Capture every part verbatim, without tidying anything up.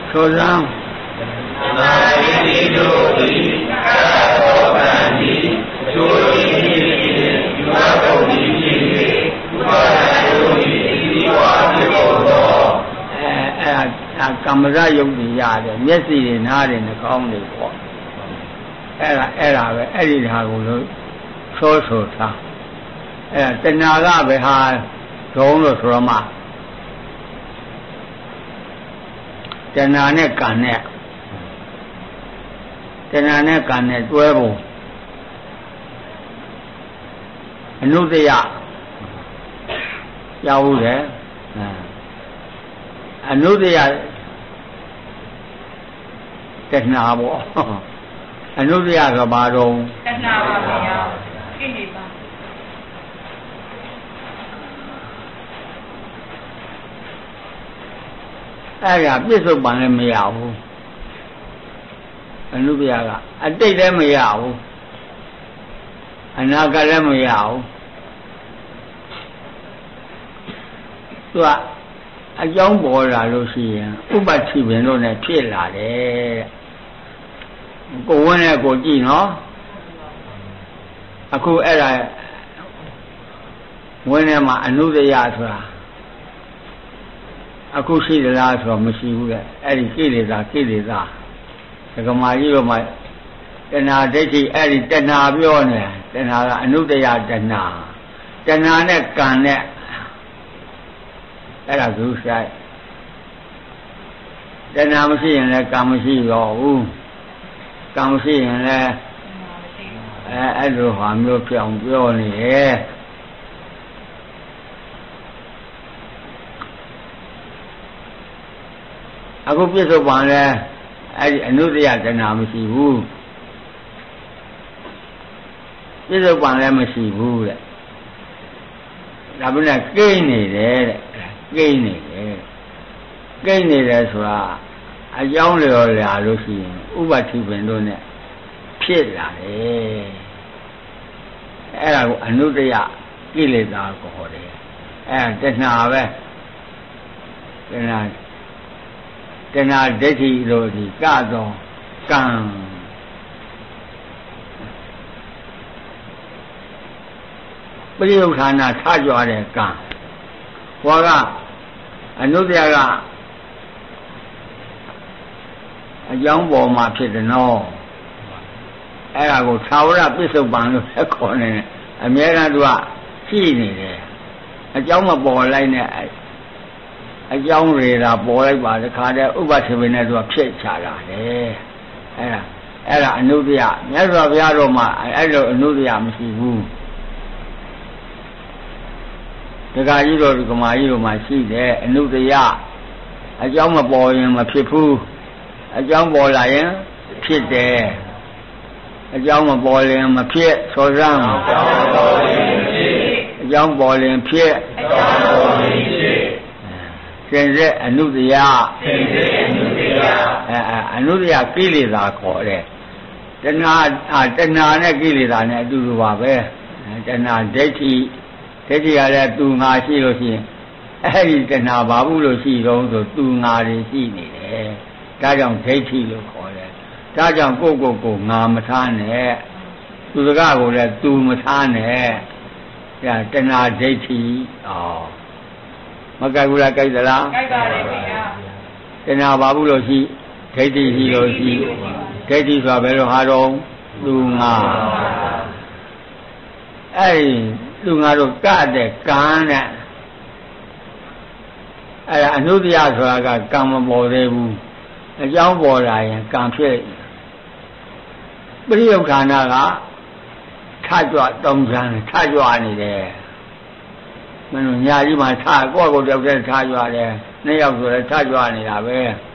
ဆိုစမ်းနာတိတို့ဒီကာသောကံဒီချိုးရင်းရင်းဒီဝါကုန်ဒီဖြစ်၍ဘုရားတို့ဒီဒီဝါဖြစ်ပေါ်သောအဲအဲကမ္မရယုတ်ကြီးရတယ်မျက်စိတွေနားတွေနှာခေါင်းတွေပေါ့အဲ့ဒါအဲ့ဒါပဲအဲ့ဒီဟာကိုလို့ဆိုဆိုထားအဲ့ဒါတဏှာကပဲဟာဒုံလို့ဆိုရမှာတဏှာနဲ့ကံနဲ့တဏှာနဲ့ကံနဲ့တွဲဖို့အနုတ္တယရောက်ဦးတယ်အနုတ္တယတဏှာပေါ့အနုတ္တယကဘာတော့တဏှာပါဗျာကိလေသာအဲ့ဒါပြစ္ဆုတ်ပံလည်းမရဘူးအနုတ္တယကအတိတ်လည်းမရဘူးအနာဂတ်လည်းမရဘူးသူကအကြောင်းပေါ်လာလို့ရှိရင်ဥပ္ပတိပင်တို့နဲ့ဖြစ်လာတယ်ကိုဝင်းနဲ့ကိုကြည့်နော်အခုအဲ့ဒါဝင်းထဲမှာအနုတ္တယဆိုတာအခုရှိသလားဆိုတော့မရှိဘူးလေအဲ့ဒီကိလေသာကိလေသာဒကမာကြီးတို့မှာတဏှာဒိဋ္ဌိအဲ့ဒီတဏှာပြောနေတဏှာကအနုတ္တယတဏှာတဏှာနဲ့ကံနဲ့အဲ့ဒါသူဆိုင်တဏှာမရှိရင်လည်းကံမရှိတော့ဘူးကံမရှိရင်လည်းအဲအဲ့လိုဟာမျိုးပြောင်းပြောနေရဲ့အခုပြစ္ဆုတ်ပံလဲအဲ့ဒီအနုတ္တယတဏှာမရှိဘူးပြစ္ဆုတ်ပံလည်းမရှိဘူးတဲ့ဒါပေမဲ့ကိန်းနေတယ်တဲ့ကိန်းနေတယ်ကိန်းနေတယ်ဆိုတာအကြောင်းလျော်လာလို့ရှိရင်ဥပ္ပတိပင်တို့ ਨੇ ဖြစ်လာတယ်အဲ့ဒါကိုအနုတ္တယကိလေသာကိုခေါ်တယ်အဲ့ဒါတဏှာပဲတဏှာတဏှာဒိဋ္ဌိတို့ဒီကတော့ကံပရိယုဌာဏထကြွတဲ့ကံဟောကအနုတ္တယကအကြောင်းပေါ်မှာဖြစ်တယ်နော်အဲ့ဒါကိုသာဝရပစ္စုပန်လို့ဆက်ခေါ်နေတယ်အမြဲတမ်းသူကရှိနေတယ်အကြောင်းမပေါ်လိုက်နဲ့အကြောင်းတွေသာပေါ်လိုက်ပါတခါတည်းဥပ္ပတိပင်နဲ့သူကဖြစ်ချလာတယ်အဲ့ဒါအဲ့ဒါအနုတ္တယမြတ်စွာဘုရားတော်မှာအဲ့လိုအနုတ္တယမရှိဘူးဒကာကြီးတော်ဒီကမာကြီးတို့မှာရှိတယ်အနုတ္တယအကြောင်းမပေါ်ရင်မဖြစ်ဘူးအကြောင်းပေါ်လာရင်ဖြစ်တယ်အကြောင်းမပေါ်ရင်မဖြစ်ဆိုစမ်းအကြောင်းပေါ်ရင်ဖြစ်စင်စစ်အနုတ္တယစင်စစ်အနုတ္တယအဲအနုတ္တယကိလေသာခေါ်တယ်တဏှာတဏှာနဲ့ကိလေသာနဲ့အတူတူပါပဲတဏှာဒိဋ္ဌိဒိဋ္ဌိကလည်းသူငါရှိလို့ရှိရင်အဲ့ဒီတဏှာဘာဘူးလို့ရှိတော့ဆိုသူငါတွေရှိနေတယ်ဒါကြောင့်ဒိဋ္ဌိလို့ခေါ်တယ်ဒါကြောင့်ကိုယ့်ကိုယ်ကိုငါမထားနဲ့သူစကားကိုလည်းသူမထားနဲ့ဒါတဏှာဒိဋ္ဌိဩမကြိုက်ဘူးလားကြိုက်သလားကြိုက်ပါတယ်ခင်ဗျာတဏှာဘာဘူးလို့ရှိဒိဋ္ဌိရှိလို့ရှိဒိဋ္ဌိဆိုတာဘယ်လိုဟာတော့သူငါအဲ့ဒီသူငါတို့ကတဲ့ကံနဲ့အဲ့ဒါအနုတ္တယဆိုတာကကံမပေါ်သေးဘူးအကြောင်းပေါ်လာရင်ကံဖြစ်ပရိယုဌာဏကထကြွတုံးချမ်းထကြွနေတယ်မင်းတို့ညာကြီးမှာထကိုယ့်ကိုယ်တယောက်တည်းထကြွတယ်နှစ်ယောက်ဆိုလည်းထကြွနေတာပဲ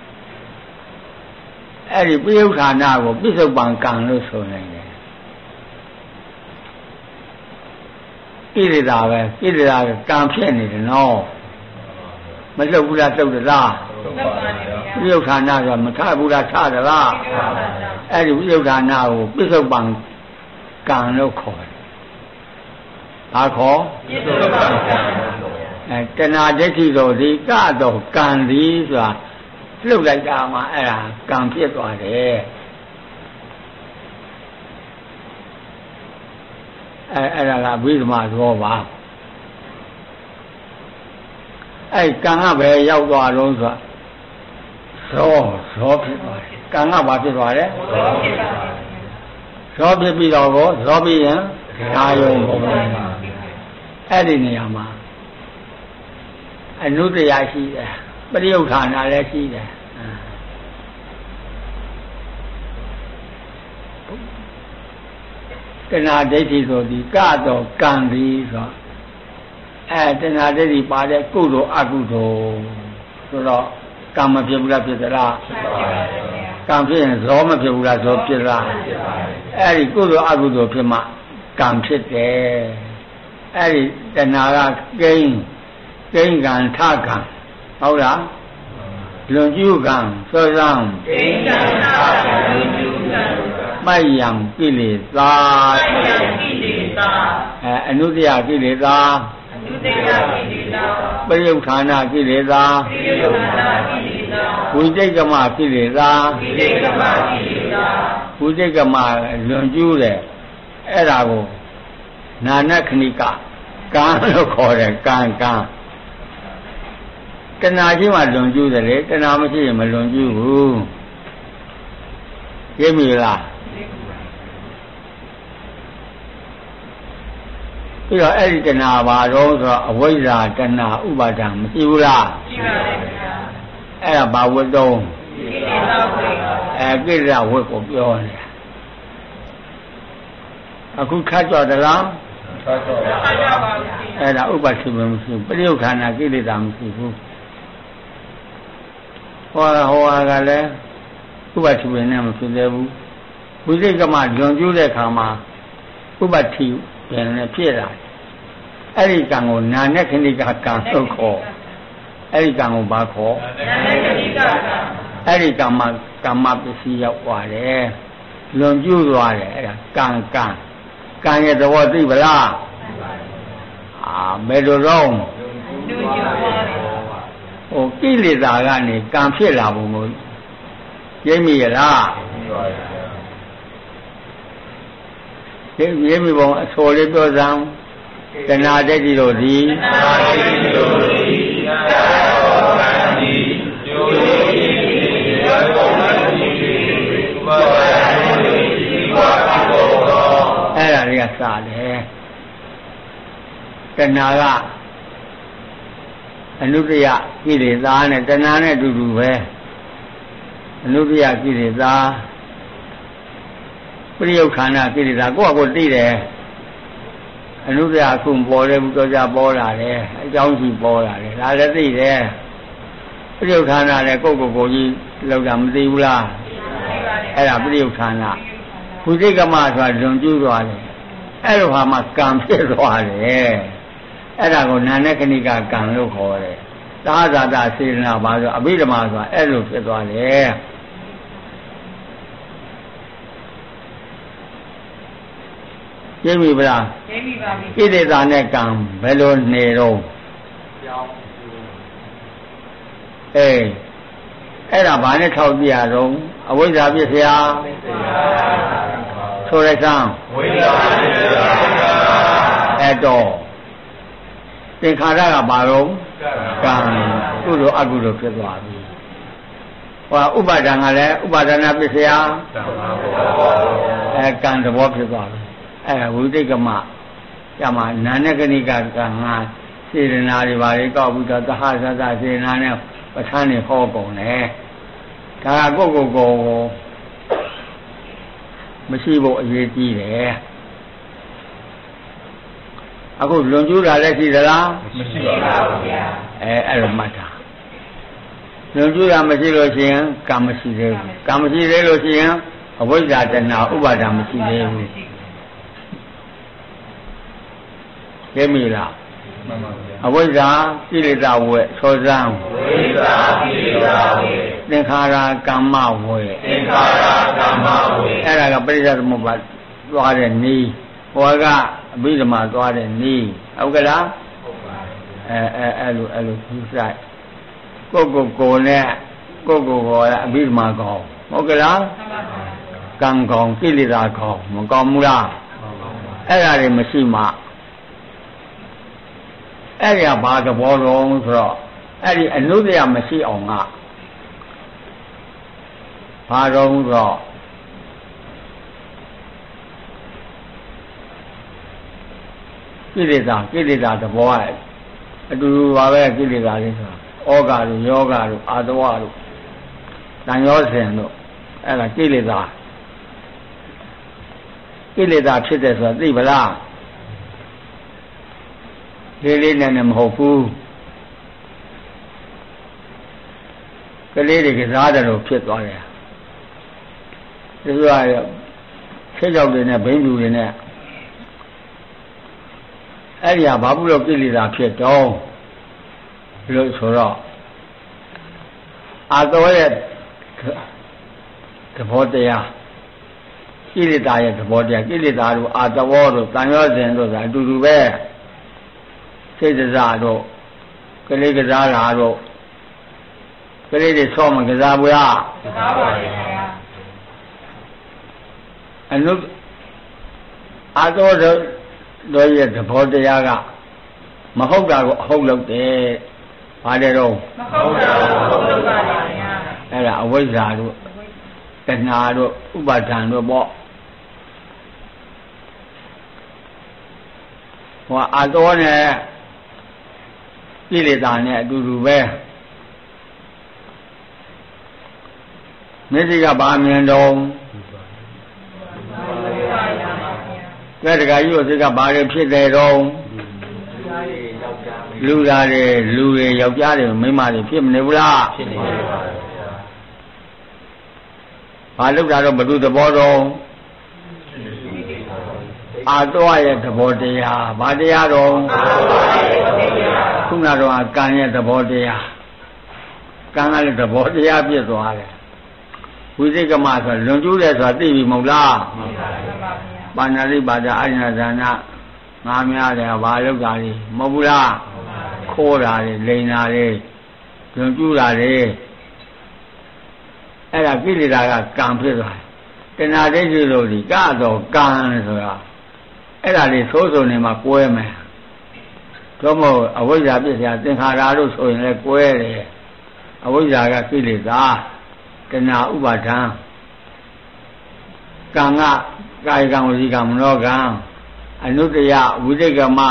အဲ့ဒီပရိယုဌာဏကိုပြစ္ဆုတ်ပံကံလို့ဆိုနိုင်တယ်ကိလေသာပဲကိလေသာကကံဖြစ်နေတယ်နော်မလှုပ်ဘူးလားလှုပ်သလားဝိယုဌာဏဆိုတာမထဘူးလားထသလားအဲ့ဒီဝိယုဌာဏကိုပစ္စုပန်ကံလို့ခေါ်တယ်ဘာခေါ်ပစ္စုပန်ကံအဲတဏှာဒိဋ္ဌိတို့ဒီကတော့ကံသည်ဆိုတာလှုပ်လိုက်တာမှအဲ့ဒါကံဖြစ်သွားတယ်အဲအဲ့ဒါကဝိသမသောပါအဲ့ကံကပဲရောက်သွားတော့ဆိုသောသောဖြစ်သွားတယ်ကံကဘာဖြစ်သွားလဲသောဖြစ်ပြီးတော့ကိုသောပြီးရင်ဒါယုံပုံအဲ့ဒီနေရာမှာအနုတ္တရာရှိတယ်ပရိယုဌာဏလည်းရှိတယ်တဏှာဒိဋ္ဌိဆိုဒီကတော့ကံဒီဆိုအဲတဏှာဒိဋ္ဌိပါတဲ့ကုသိုလ်အကုသိုလ်ဆိုတော့ကံမဖြစ်ဘူးလားဖြစ်သလားကံဖြစ်ရင်ဇောမဖြစ်ဘူးလားဇောဖြစ်လားအဲ့ဒီကုသိုလ်အကုသိုလ်ဖြစ်မှကံဖြစ်တယ်အဲ့ဒီတဏှာကကိန်းကိန်းကံထကံဟုတ်လားလွန်ကျူးကံစောစံကိန်းကံထကံလွန်ကျူးကံမိုက်ယံကိလေသာမိုက်ယံကိလေသာအဲအနုတ္တယကိလေသာအနုတ္တယကိလေသာပရိယုဌာဏကိလေသာပရိယုဌာဏကိလေသာဝိတိတ်ကမကိလေသာဝိတိတ်ကမကိလေသာဝိတိတ်ကမလွန်ကျူးတယ်အဲ့ဒါကိုနာနခဏိကကံလို့ခေါ်တယ်ကံကံတဏှာရှိမှလွန်ကျူးတယ်လေတဏှာမရှိရင်မလွန်ကျူးဘူးသိပြီလားပြီးတော့အဲ့ဒီတဏှာဘာတော့ဆိုတော့အဝိဇ္ဇာတဏှာဥပါဒံမရှိဘူးလားရှိပါတယ်ခင်ဗျာအဲ့ဒါဘာဝတ်တော့ကိလေသာဝတ်အဲကိလေသာဝတ်ကိုပြောနေတာအခုခတ်ကြတယ်လားခတ်ကြခတ်ကြပါဘူးအဲ့ဒါဥပါရှိမမရှိဘူးပရိယုဌာဏကိလေသာမရှိဘူးဟောဟောကလည်းဥပါရှိဝင်နဲ့မဖြစ်သေးဘူးဝိသိကမလွန်ကျူးတဲ့ခါမှာဥပါတိပြန်နေဖြစ်လာအဲ့ဒီကံကိုနာနဲ့ခဏိကကံလို့ခေါ်အဲ့ဒီကံကိုဘာခေါ်နာနဲ့ခဏိကကံအဲ့ဒီကမ္မကမ္မပစ္စည်းရောက်သွားတယ်လွန်ကျူးသွားတယ်အဲ့ဒါကံကံကံရဲ့သဘောသိပလားအာဘယ်လိုတော့ဟိုကိလေသာကနေကံဖြစ်လာပုံကိုရိပ်မိရလားရိပ်ရိပ်မိပုံအစောလေးပြောစမ်းတဏှာဒိဋ္ဌိတို့သည်တဏှာဒိဋ္ဌိတို့သည်သာသောကံသည်ကျိုးရည်ရည်ရပုံမှန်ရှိဥပါဒံတို့ဒီဝါပြုသောအဲ့ဒါတွေကစတယ်တဏှာကအနုတ္တယကိလေသာနဲ့တဏှာနဲ့အတူတူပဲအနုတ္တယကိလေသာပရိယုဌာဏကိလေသာကိုယ့်အကိုသိတယ်အနုတ္တယအခုပေါ်တယ်ဘုရားကြပေါ်လာတယ်အကြောင်းရှိပေါ်လာတယ်ဒါလည်းသိတယ်ပရိယုဌာဏလည်းကိုယ့်ကိုယ်ကိုကြီးလောက်တာမသိဘူးလားအဲ့ဒါပရိယုဌာဏဘုဇိကမဆိုတာလွန်ကျူးသွားတယ်အဲ့လိုဟာမှကံဖြစ်သွားတယ်အဲ့ဒါကိုနာနဲ့ခဏိကကံလို့ခေါ်တယ်သာသာသာစေတနာပါဆိုအဘိဓမ္မာဆိုတာအဲ့လိုဖြစ်သွားတယ်သိပြီဗလားသိပြီပါပြီဣတိသာနဲ့ကံဘယ်လိုနေတော့အေးအဲ့ဒါဘာနဲ့ထောက်ပြရတော့အဝိဇ္ဇာပြစ်စရာဆိုလိုက်စမ်းဝိဇ္ဇာပြစ်စရာအဲ့တော့သင်္ခါရကဘာတော့ကံကုသိုလ်အကုသိုလ်ဖြစ်သွားပြီဟောဥပါဒံကလည်းဥပါဒနာပြစ်စရာအဲကံသဘောဖြစ်သွားပြီအဲဝိသိကမကျမနာနဲ့ကဏိကကံငါစေရနာတွေပါလေကောက်ပြီးတော့သဟသသစေရနာနဲ့ပဋ္ဌာန်းတွေဟောကုန်တယ်ဒါကကိုယ့်ကိုယ်ကိုမရှိဖို့အရေးကြီးတယ်အခုလွန်ကျူးတာလည်းရှိသလားမရှိပါဘူးဗျာအဲအဲ့လိုမှတ်တာလွန်ကျူးတာမရှိလို့ရှိရင်ကံမရှိသေးဘူးကံမရှိသေးလို့ရှိရင်အဝိဇ္ဇာတဏှာဥပါဒံမရှိသေးဘူးသိပြီလားမှန်ပါဗျာအဝိဇ္ဇာကိလေသာဝေသောဇံဝိဇ္ဇာကိလေသာဝေသင်္ခါရကမ္မဝေသင်္ခါရကမ္မဝေအဲ့ဒါကပရိစ္ဆေသမုပ္ပါဒ်သွားတဲ့နည်းဟောကအဘိဓမ္မာသွားတဲ့နည်းဟုတ်ကလားဟုတ်ပါအဲအဲအဲ့လိုအဲ့လိုသူဆိုင်ကိုကိုကိုနဲ့ကိုကိုကောအဘိဓမ္မာကောဟုတ်ကလားကံကောကိလေသာကောမကောင်းဘူးလားအဲ့ဒါတွေမရှိမှအဲ့ဒီကဘာသဘောတော်ဆိုတော့အဲ့ဒီအနုတ္တရမရှိအောင်ကဘာတော်ဆိုတော့ကိလေသာကိလေသာသဘောအတူတူပါပဲကိလေသာလေးဆိုတာဩဃတို့ယောဂတို့အာတဝတို့တန်ရောစဉ်တို့အဲ့ဒါကိလေသာကိလေသာဖြစ်တယ်ဆိုတာသိပလားလေးလေးနဲ့နဲ့မဟုတ်ဘူးကလေးတွေကစားတယ်လို့ဖြစ်သွားတယ်ဒီလိုရဆက်ကြောက်တွေနဲ့ဘိန်းပြူတွေနဲ့အဲ့ဒီဟာဘာဘူးလို့ကိလေသာဖြစ်တော့လို့ဆိုတော့အာတော်ရဲ့သဘောတရားကိလေသာရဲ့သဘောတရားကိလေသာတို့အာတဝေါတို့တန်ရောစဉ်တို့ဆိုတာအတူတူပဲစိတ်စားတို့ကလေးကစားတာတို့ကလေးတွေဆော့မကစားဘူးလားကစားပါရဲ့ခင်ဗျာအနုအာတော်တို့ရဲ့သဘောတရားကမဟုတ်တာကိုအဟုတ်လုပ်တယ်ဘာတဲ့တော့မဟုတ်တာကိုဟုတ်လုပ်ပါခင်ဗျာအဲ့ဒါအဝိဇ္ဇာတို့တဏှာတို့ဥပါဒံတို့ပေါ့ဟောအာတော်နဲ့ကိလေသာနဲ့အတူတူပဲမျက်စိကဘာမြင်တော့ကဲတခါကြီးတို့စိတ်ကဘာတွေဖြစ်တယ်တော့လူသားတွေလူတွေယောက်ျားတွေမိန်းမတွေဖြစ်မနေဘူးလားဖြစ်နေပါဘူးဘာလောက်တာတော့ဘုသူသဘောတော့အာတော်ရဲ့သဘောတရားဘာတရားတော့ခုနတော့ကံရဲ့သဘောတရားကံကလည်းသဘောတရားပြည့်သွားတယ်ဝိသိကမဆိုလွန်ကျူးတယ်ဆိုတာသိပြီမဟုတ်လားပါဏာတိပါဒအာရဏဇာနာငါများတယ်ဘာလောက်တာလဲမဟုတ်ဘူးလားခိုးတာလေလိန်တာလေလွန်ကျူးတာလေအဲ့ဒါကိလေသာကကံဖြစ်သွားတယ်တဏှာဒိဋ္ဌိတို့ဒီကတော့ကံဆိုတာအဲ့ဒါလေးသိုးစုံနေမှာကွဲမယ်တော့မဟုတ်အဝိဇ္ဇာပြည့်စရာသင်္ခါရတို့ဆိုရင်လည်းကွဲတယ်အဝိဇ္ဇာကကိလေသာတဏှာဥပါဒံကံကကာယကံဝစီကံမနောကံအနုတ္တယဝိသိကမ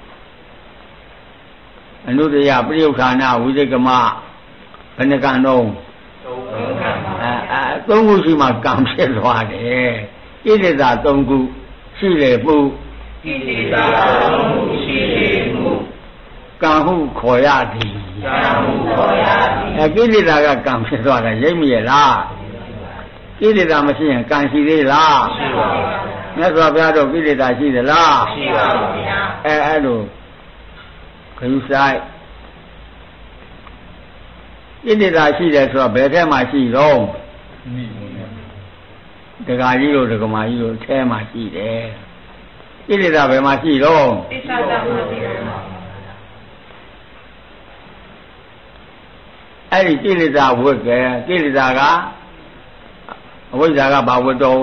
အနုတ္တယပရိယုဌာနဝိသိကမဘယ်နှကံတော့အဲအဲသုံးခုရှိမှကံဖြစ်သွားတယ်ဣတိသာသုံးခုရှိလေမှုဣတိသာသုံးခုရှိလေမှုကံဟုခေါ်ရသည်ကံဟုခေါ်ရသည်အဲကိလေသာကကံဖြစ်သွားတာရိပ်မရလားကိလေသာမရှိရင်ကံရှိသေးလားရှိပါဘူးမြတ်စွာဘုရားတို့ကိလေသာရှိသလားရှိပါဘူးဗျာအဲအဲ့လိုခရုဆိုင်ကိလေသာရှိတယ်ဆိုတော့ဘယ်ထဲမှာရှိတော့ဒကာကြီးတို့ဒကမာကြီးတို့အထဲမှာရှိတယ်ကိလေသာဘယ်မှာရှိတော့သိစ္စာတမှာရှိတယ်အဲ့ဒီကိလေသာဝတ်ကဲကိလေသာကအဝိဇ္ဇာကဘာဝတ္တုံ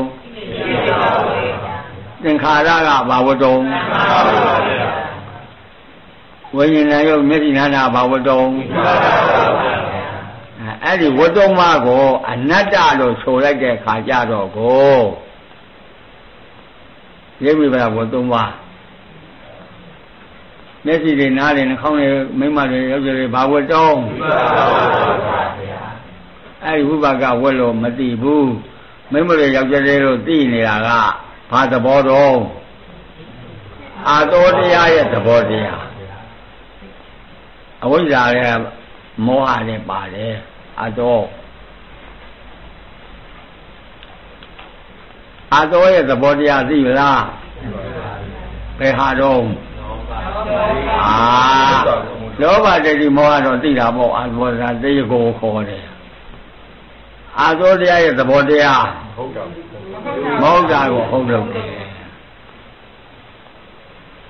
သင်္ခါရကဘာဝတ္တုံဝိညာဉ်နဲ့ယုတ်မျက်စိနာနာဘာဝတ္တုံအဲ့ဒီဝတ္တုံမကိုအနတ္တလို့ဆိုလိုက်တဲ့ခါကြတော့ကိုရိပ်မိပါဝတ္တုံမမျက်စိတွေနားတွေနှာခေါင်းတွေမိမတွေယောက်ျားတွေဘာဝတ္တုံအဲ့ဒီဝိပါကဝက်လို့မသိဘူးမိမတွေယောက်ျားတွေလို့သိနေတာကဘာသဘောတော့အာတောတရားရဲ့သဘောတရားအဝိဇ္ဇာရဲ့မောဟနဲ့ပါတယ်အာတောအာတောရဲ့သဘောတရားသိလားဘယ်ဟာတော့အာလောဘတတိမောဟတော့သိတာပေါ့အာဘောဇာတေကိုခေါ်တယ်အာသောတရားရဲ့သဘောတရားဟုတ်တာမဟုတ်တာကိုဟုတ်တော့တယ်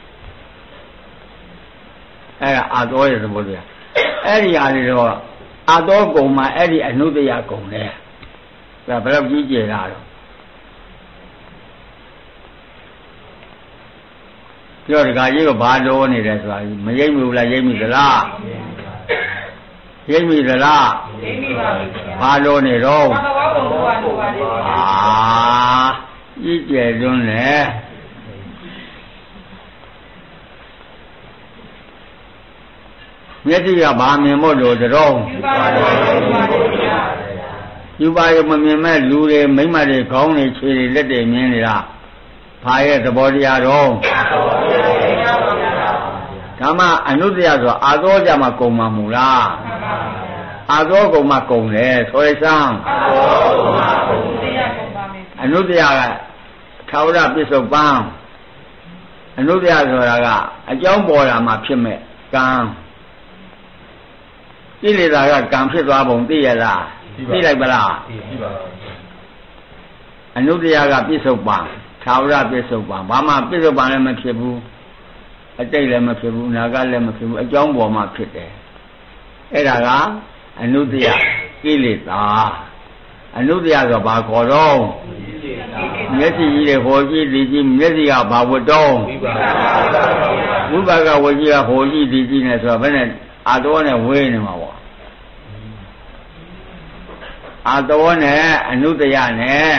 အဲ့ဒါအာသောရဲ့သဘောတရားအဲ့ဒီဟာတွေတော့အာသောကုံမှာအဲ့ဒီအနုတ္တယကုံလေဒါဘယ်လောက်ကြီးကျယ်တာတော့ပြောတခါကြီးကဘာလို့နေတယ်ဆိုတာမရိပ်မိဘူးလားရိပ်မိသလားရိပ်မိသလားရိပ်မိပါဘူးဘာလို့နေတော့ဘာတော်ဘုရားလိုပါလေအာကြီးကျယ်တွန်းလေမျက်စိကဘာမြင်မို့လို့တော့ယူပါရမမြင်မဲ့လူတွေမိမတွေခေါင်းတွေခြေတွေလက်တွေမြင်နေတာဘာရဲ့သဘောတရားတော့ဓမ္မအနုတ္တယဆိုအာသောကြမှာကုံမှာမူလားအာသောကုံမှာကုံတယ်ဆိုရစမ်းအနုတ္တယကထာဝရပစ္စုပန်အနုတ္တယဆိုတာကအကြောင်းပေါ်လာမှဖြစ်မဲ့ကံကိလေသာကကံဖြစ်သွားပုံသိရလားသိလိုက်ပလားသိပါဘူးအနုတ္တယကပစ္စုပန်ထာဝရပစ္စုပန်ဘာမှပစ္စုပန်လည်းမဖြစ်ဘူးအတိတ်လည်းမဖြစ်ဘူးအနာဂတ်လည်းမဖြစ်ဘူးအကြောင်းပေါ်မှာဖြစ်တယ်အဲ့ဒါကအနုတ္တယကိလေသာအနုတ္တယဆိုဘာခေါ်တော့မျက်စိကြီးတွေဟောကြည့်ဒီကြည့်မျက်စိကဘာဝတ္တောဝိပါကဝကြီးကဟောကြည့်ဒီကြည့်နေဆိုတော့ဘယ်နဲ့အာတောနဲ့ဝေးနေမှာပေါ့အာတောနဲ့အနုတ္တယနဲ့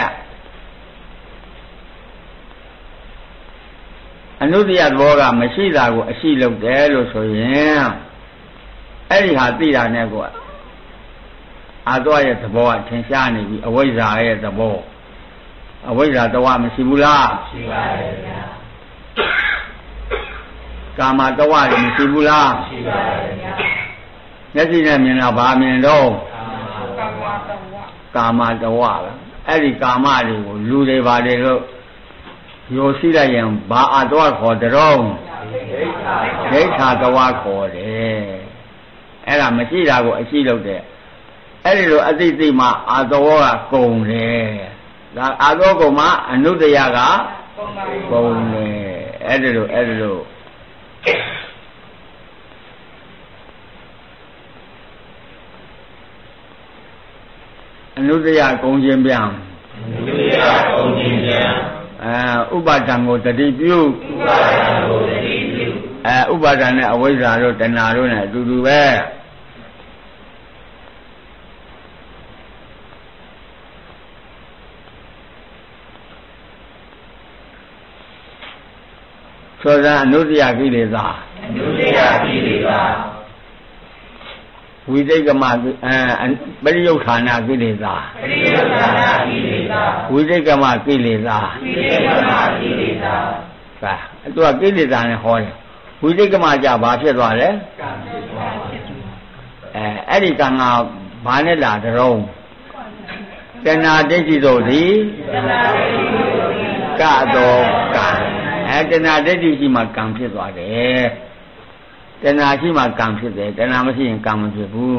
အနုတ္တယသဘောကမရှိတာကိုအရှိလုပ်တယ်လို့ဆိုရင်အဲ့ဒီဟာသိတာနဲ့ကိုအာတောရဲ့သဘောကထင်ရှားနေပြီအဝိဇ္ဇာရဲ့သဘောအဝိဇ္ဇာတဝမရှိဘူးလားရှိပါတယ်ဗျာကာမတဝလည်းမရှိဘူးလားရှိပါတယ်ဗျာမျက်စိနဲ့မြင်တာဘာမြင်တော့ကာမတဝလားအဲ့ဒီကာမတွေကိုလူတွေပါတယ်လို့ရိုစီလိုက်ရင်ဘာအာတောခေါ်တော်ဒိဋ္ဌာတဝခေါ်တယ်အဲ့ဒါမရှိတာကိုအရှိလုပ်တယ်အဲ့ဒီလိုအသိသိမှအာတောကကုံတယ်ဒါအာသောကုံမှာအနုတ္တယကကုံတယ်အဲ့ဒီလိုအဲ့ဒီလိုအနုတ္တယကုံခြင်းပြန်အနုတ္တယကုံခြင်းပြန်အဲဥပါဒံကိုတတိပြုဥပါဒံကိုတတိပြုအဲဥပါဒံနဲ့အဝိဇ္ဇာတို့တဏှာတို့နဲ့အတူတူပဲဆိုတော့အနုတ္တယကိလေသာအနုတ္တယကိလေသာဝိသိကမအဲပရိယုဌာဏကိလေသာပရိယုဌာဏကိလေသာဝိသိကမကိလေသာဝိသိကမကိလေသာဒါအတူကိလေသာနဲ့ဟောတယ်ဝိသိကမကြဘာဖြစ်သွားလဲကံဖြစ်သွားတယ်အဲအဲ့ဒီကံကဘာနဲ့လာကြုံတဏှာဒိဋ္ဌိတို့သည်တဏှာဒိဋ္ဌိတို့သည်ကတော့ကံအဲတဏှာဒိဋ္ဌိရှိမှကံဖြစ်သွားတယ်တဏှာရှိမှကံဖြစ်တယ်တဏှာမရှိရင်ကံမဖြစ်ဘူး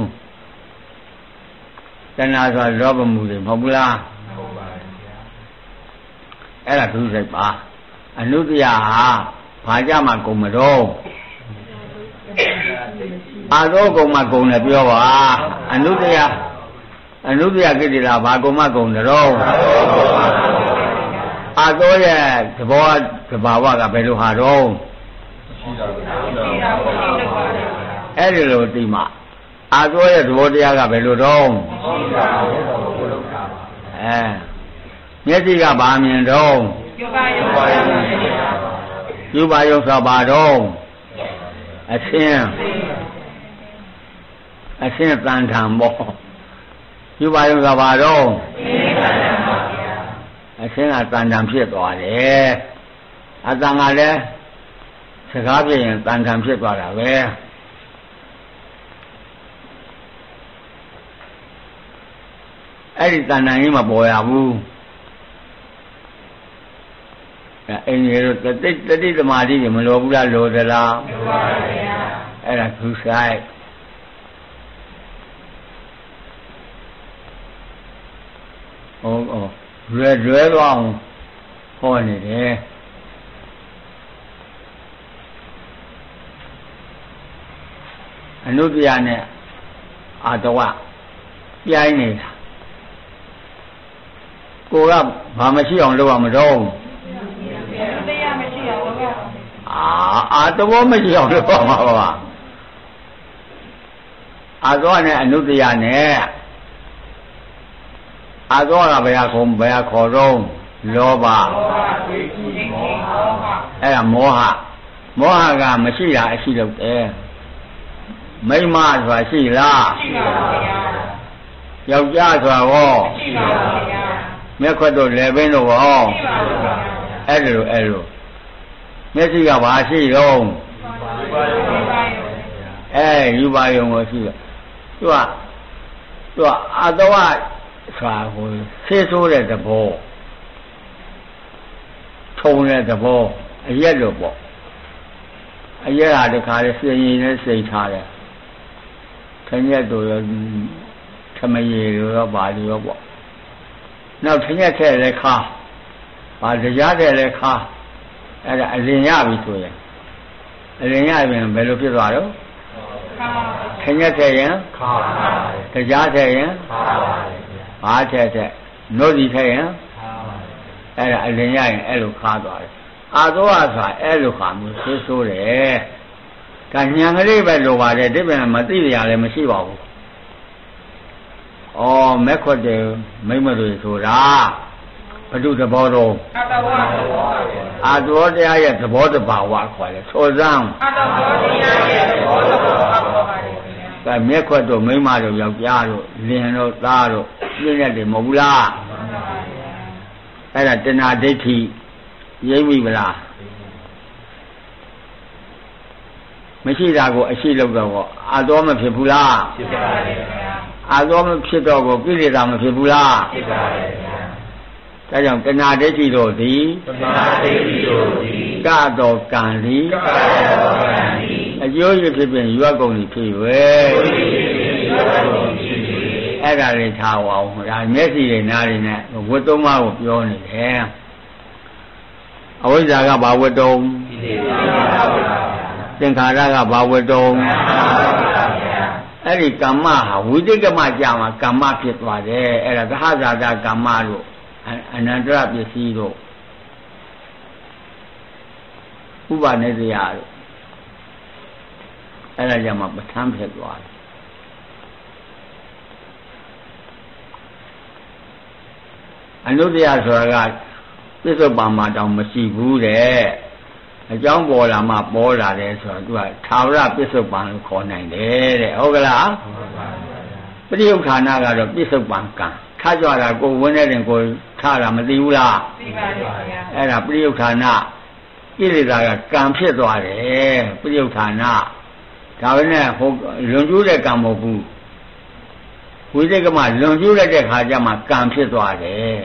တဏှာဆိုလောဘမှုတွေမဟုတ်ဘူးလားဟုတ်ပါဘူးဗျာအဲ့ဒါဒုစရိုက်ပါအနုတ္တယဟာဘာကြမှာကုန်မတော့အာသောကုန်မှာကုန်တယ်ပြောပါအနုတ္တယအနုတ္တယကိလေသာဘာကုန်မှာကုန်တယ်တော့အာသောရဲ့သဘောသဘာဝကဘယ်လိုဟာတော့အဲ့ဒီလိုသိမှအာသောရဲ့သဘောတရားကဘယ်လိုတော့အဲမျက်စိကဘာမြင်တော့ယူပါယုံပါယုံယူပါယုံဆိုပါတော့အရှင်းအရှင်းတန်ထံပေါ့ယူပါယုံဆိုပါတော့အရှင်းကတန်ထံဖြစ်သွားတယ်အတန်ကလည်းစကားပြရင်တန်ထံဖြစ်သွားတာပဲအဲ့ဒီတန်ထံကြီးမပေါ်ရဘူးအင်းကြီးတို့တတိတတိသမာဓိတွေမလိုဘူးလားလိုသလားလိုပါဗျာအဲ့ဒါသူဆိုင်ဟုတ်ဟုတ်လွယ်လွယ်တော့အောင်ဟောနေတယ်အနုတ္တယနဲ့အာတဝပြိုင်းနေတာကိုကဘာမရှိအောင်လုပ်ရမတော့တရားမရှိအောင်လုပ်ရအာအာတဝမရှိအောင်လုပ်ရမှာပါအာသောနဲ့အနုတ္တယနဲ့အာသောကဘယ်ဟာခေါ်ဘယ်ဟာခေါ်တော့လောဘအဲ့ဒါမောဟမောဟကမရှိတာအရှိလုပ်တယ်မိမဆိုတာရှိလားရှိပါဘူးဗျာယောက်ျားဆိုတာရောရှိပါဘူးဗျာမျက်ခွက်တို့လည်းပင်တို့ရောရှိပါဘူးဗျာအဲ့လိုအဲ့လိုမျက်စိကဘာရှိတော့အဲယူပါယုံကိုရှိတယ်သူကသူကအတဝဆိုတာကိုဆေးဆိုးတဲ့သဘောထုံတဲ့သဘောအရက်လို့ပေါ့အရက်ဟာတခါလေစင်ရင်နဲ့စိတ်ထားတယ်ခညက်တို့ရောထမရေရောပါလီရောပေါ့နောက်ခညက်ထဲလည်းခါပါတရားထဲလည်းခါအဲ့ဒါအလင်ရပြီဆိုရင်အလင်ရရင်ဘယ်လိုဖြစ်သွားတော့ခညက်ထဲရင်ခါတရားထဲရင်ခါဘာထဲထဲနို့ဒီထဲရင်အဲ့ဒါအလင်ရရင်အဲ့လိုခါသွားတယ်အာသောအဆိုတာအဲ့လိုခါမျိုးသိဆိုးတယ်ကညံကလေးပဲလိုပါတယ်ဒီပြန်မသိရလည်းမရှိပါဘူးဩမက်ခွတ်တယ်မိမတွေဆိုတာဘုဒ္ဓသဘောတော်အာတဝသဘောပါဗျာအာသောတရားရဲ့သဘောတဘာဝခေါ်တယ်ဆိုစမ်းအာတဝတရားရဲ့သဘောတဘာဝခေါ်ပါတယ်ဗျာကမက်ခွတ်တို့မိမတို့ယောက်ျားတို့လင်တို့သားတို့ပြည့်တဲ့မဟုတ်ဘူးလားအဲ့ဒါတဏှာဒိဋ္ဌိရိပ်မိမလားမရှိတာကိုအရှိလို့တော့အာသောမဖြစ်ဘူးလားဖြစ်ပါတယ်ဗျာအာသောမဖြစ်တော့ကိုကိလေသာမဖြစ်ဘူးလားဖြစ်ပါတယ်ဗျာဒါကြောင့်တဏှာဒိဋ္ဌိတို့သည်တဏှာဒိဋ္ဌိတို့သည်ကတော်ကံသည်ကတော်ကံသည်အကျိုးရဖြစ်ဖြင့်ရွတ်ကုန်သည်ဖြစ်၍အဲ့ဒါလေးထားအောင်ဒါမျက်စိတွေနားတွေနဲ့ဝတ်သုံးပါးကိုပြောနေတယ်အဝိဇ္ဇာကဘာဝတ္တုံသင်္ခါရကဘာဝတ္တုံအဲ့ဒီကမ္မဟာဝိသိကမ္မကြမှာကမ္မဖြစ်သွားတယ်အဲ့ဒါသဟဇာတကမ္မတို့အနန္တရပစ္စည်းတို့ဥပနိစ္စယတို့အဲ့ဒါကြမှာပဋ္ဌာန်းဖြစ်သွားတယ်အနုတ္တယဆိုတာကပစ္စုပန်မှာတောင်မရှိဘူးတဲ့အကြောင်းပေါ်လာမှပေါ်လာတယ်ဆိုတော့သူကသာဝရပစ္စုပန်လို့ခေါ်နိုင်တယ်တဲ့ဟုတ်ကလားပရိယုဌာဏကတော့ပစ္စုပန်ကံထားကြတာကိုဝင်းနေတဲ့ကိုထားတာမသိဘူးလားသိပါပါဗျာအဲ့ဒါပရိယုဌာဏကိလေသာကကံဖြစ်သွားတယ်ပရိယုဌာဏဒါပဲနဲ့ဟိုလွန်ကျူးတဲ့ကံမဟုတ်ဘူးဝိသေကမလွန်ကျူးတဲ့ခါကျမှကံဖြစ်သွားတယ်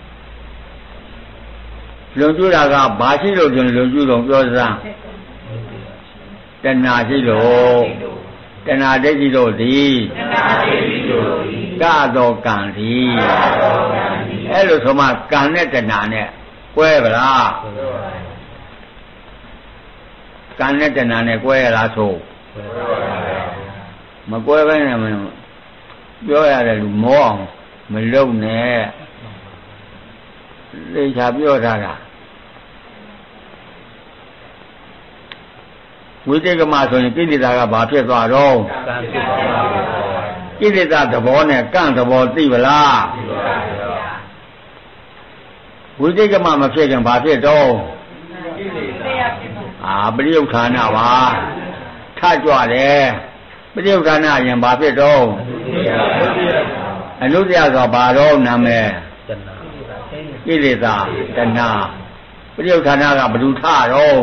လွန်ကျူးတာကဘာရှိလို့လွန်ကျူးတော့ပြောစမ်းတဏှာရှိလို့တဏှာဒိဋ္ဌိတို့သည်တဏှာဒိဋ္ဌိတို့သည်ကတော်ကံသည်ကတော်ကံသည်အဲ့လိုဆိုမှကံနဲ့တဏှာနဲ့ကွဲပါလားကံနဲ့တဏှာနဲ့ကွဲရလားဆိုမကွဲဘဲနဲ့ပြောရတယ်လူမောအောင်မလုံနဲ့သိချာပြောထားတာဝိသေကမဆိုရင်ကိလေသာကဘာဖြစ်သွားတော့ကံဖြစ်သွားပါဘူးကိလေသာသဘောနဲ့ကံသဘောသိပလားသိပါပါဝိသေကမမဖြစ်ခင်ဘာဖြစ်တော့ကိလေသာဖြစ်ပါအာပရိယုဌာဏပါထကြွတယ်ပရိယုဌာဏရင်ဘာဖြစ်တော့အနုတ္တယဆိုဘာတော့နာမည်တဏှာကိလေသာတဏှာပရိယုဌာဏကဘယ်သူထတော့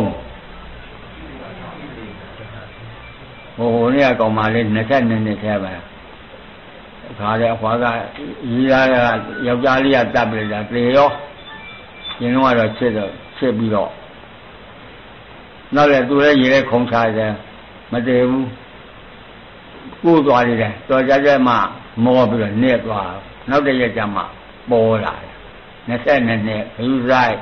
ဟိုဟိုနေ့ကောင်မလေးနှစ်ဆက်နှစ်နှစ်ထဲပဲခါတဲ့အဖွာကရီးသားကယောက်ျားလေးကတပ်ပြလိုက်တာသေရောရင်တော့တော့ချစ်တော့ချစ်ပြီးတော့နောက်လည်းသူလည်းရေလည်းခုံချတယ်မတည်ဘူးကိုးသွားနေတယ်တော်ကြကြမှမောပြီးတော့နစ်သွားနောက်တစ်ရက်ကျမှပေါ်လာတယ်နှစ်ဆက်နှစ်နှစ်ဘယူဆိုင်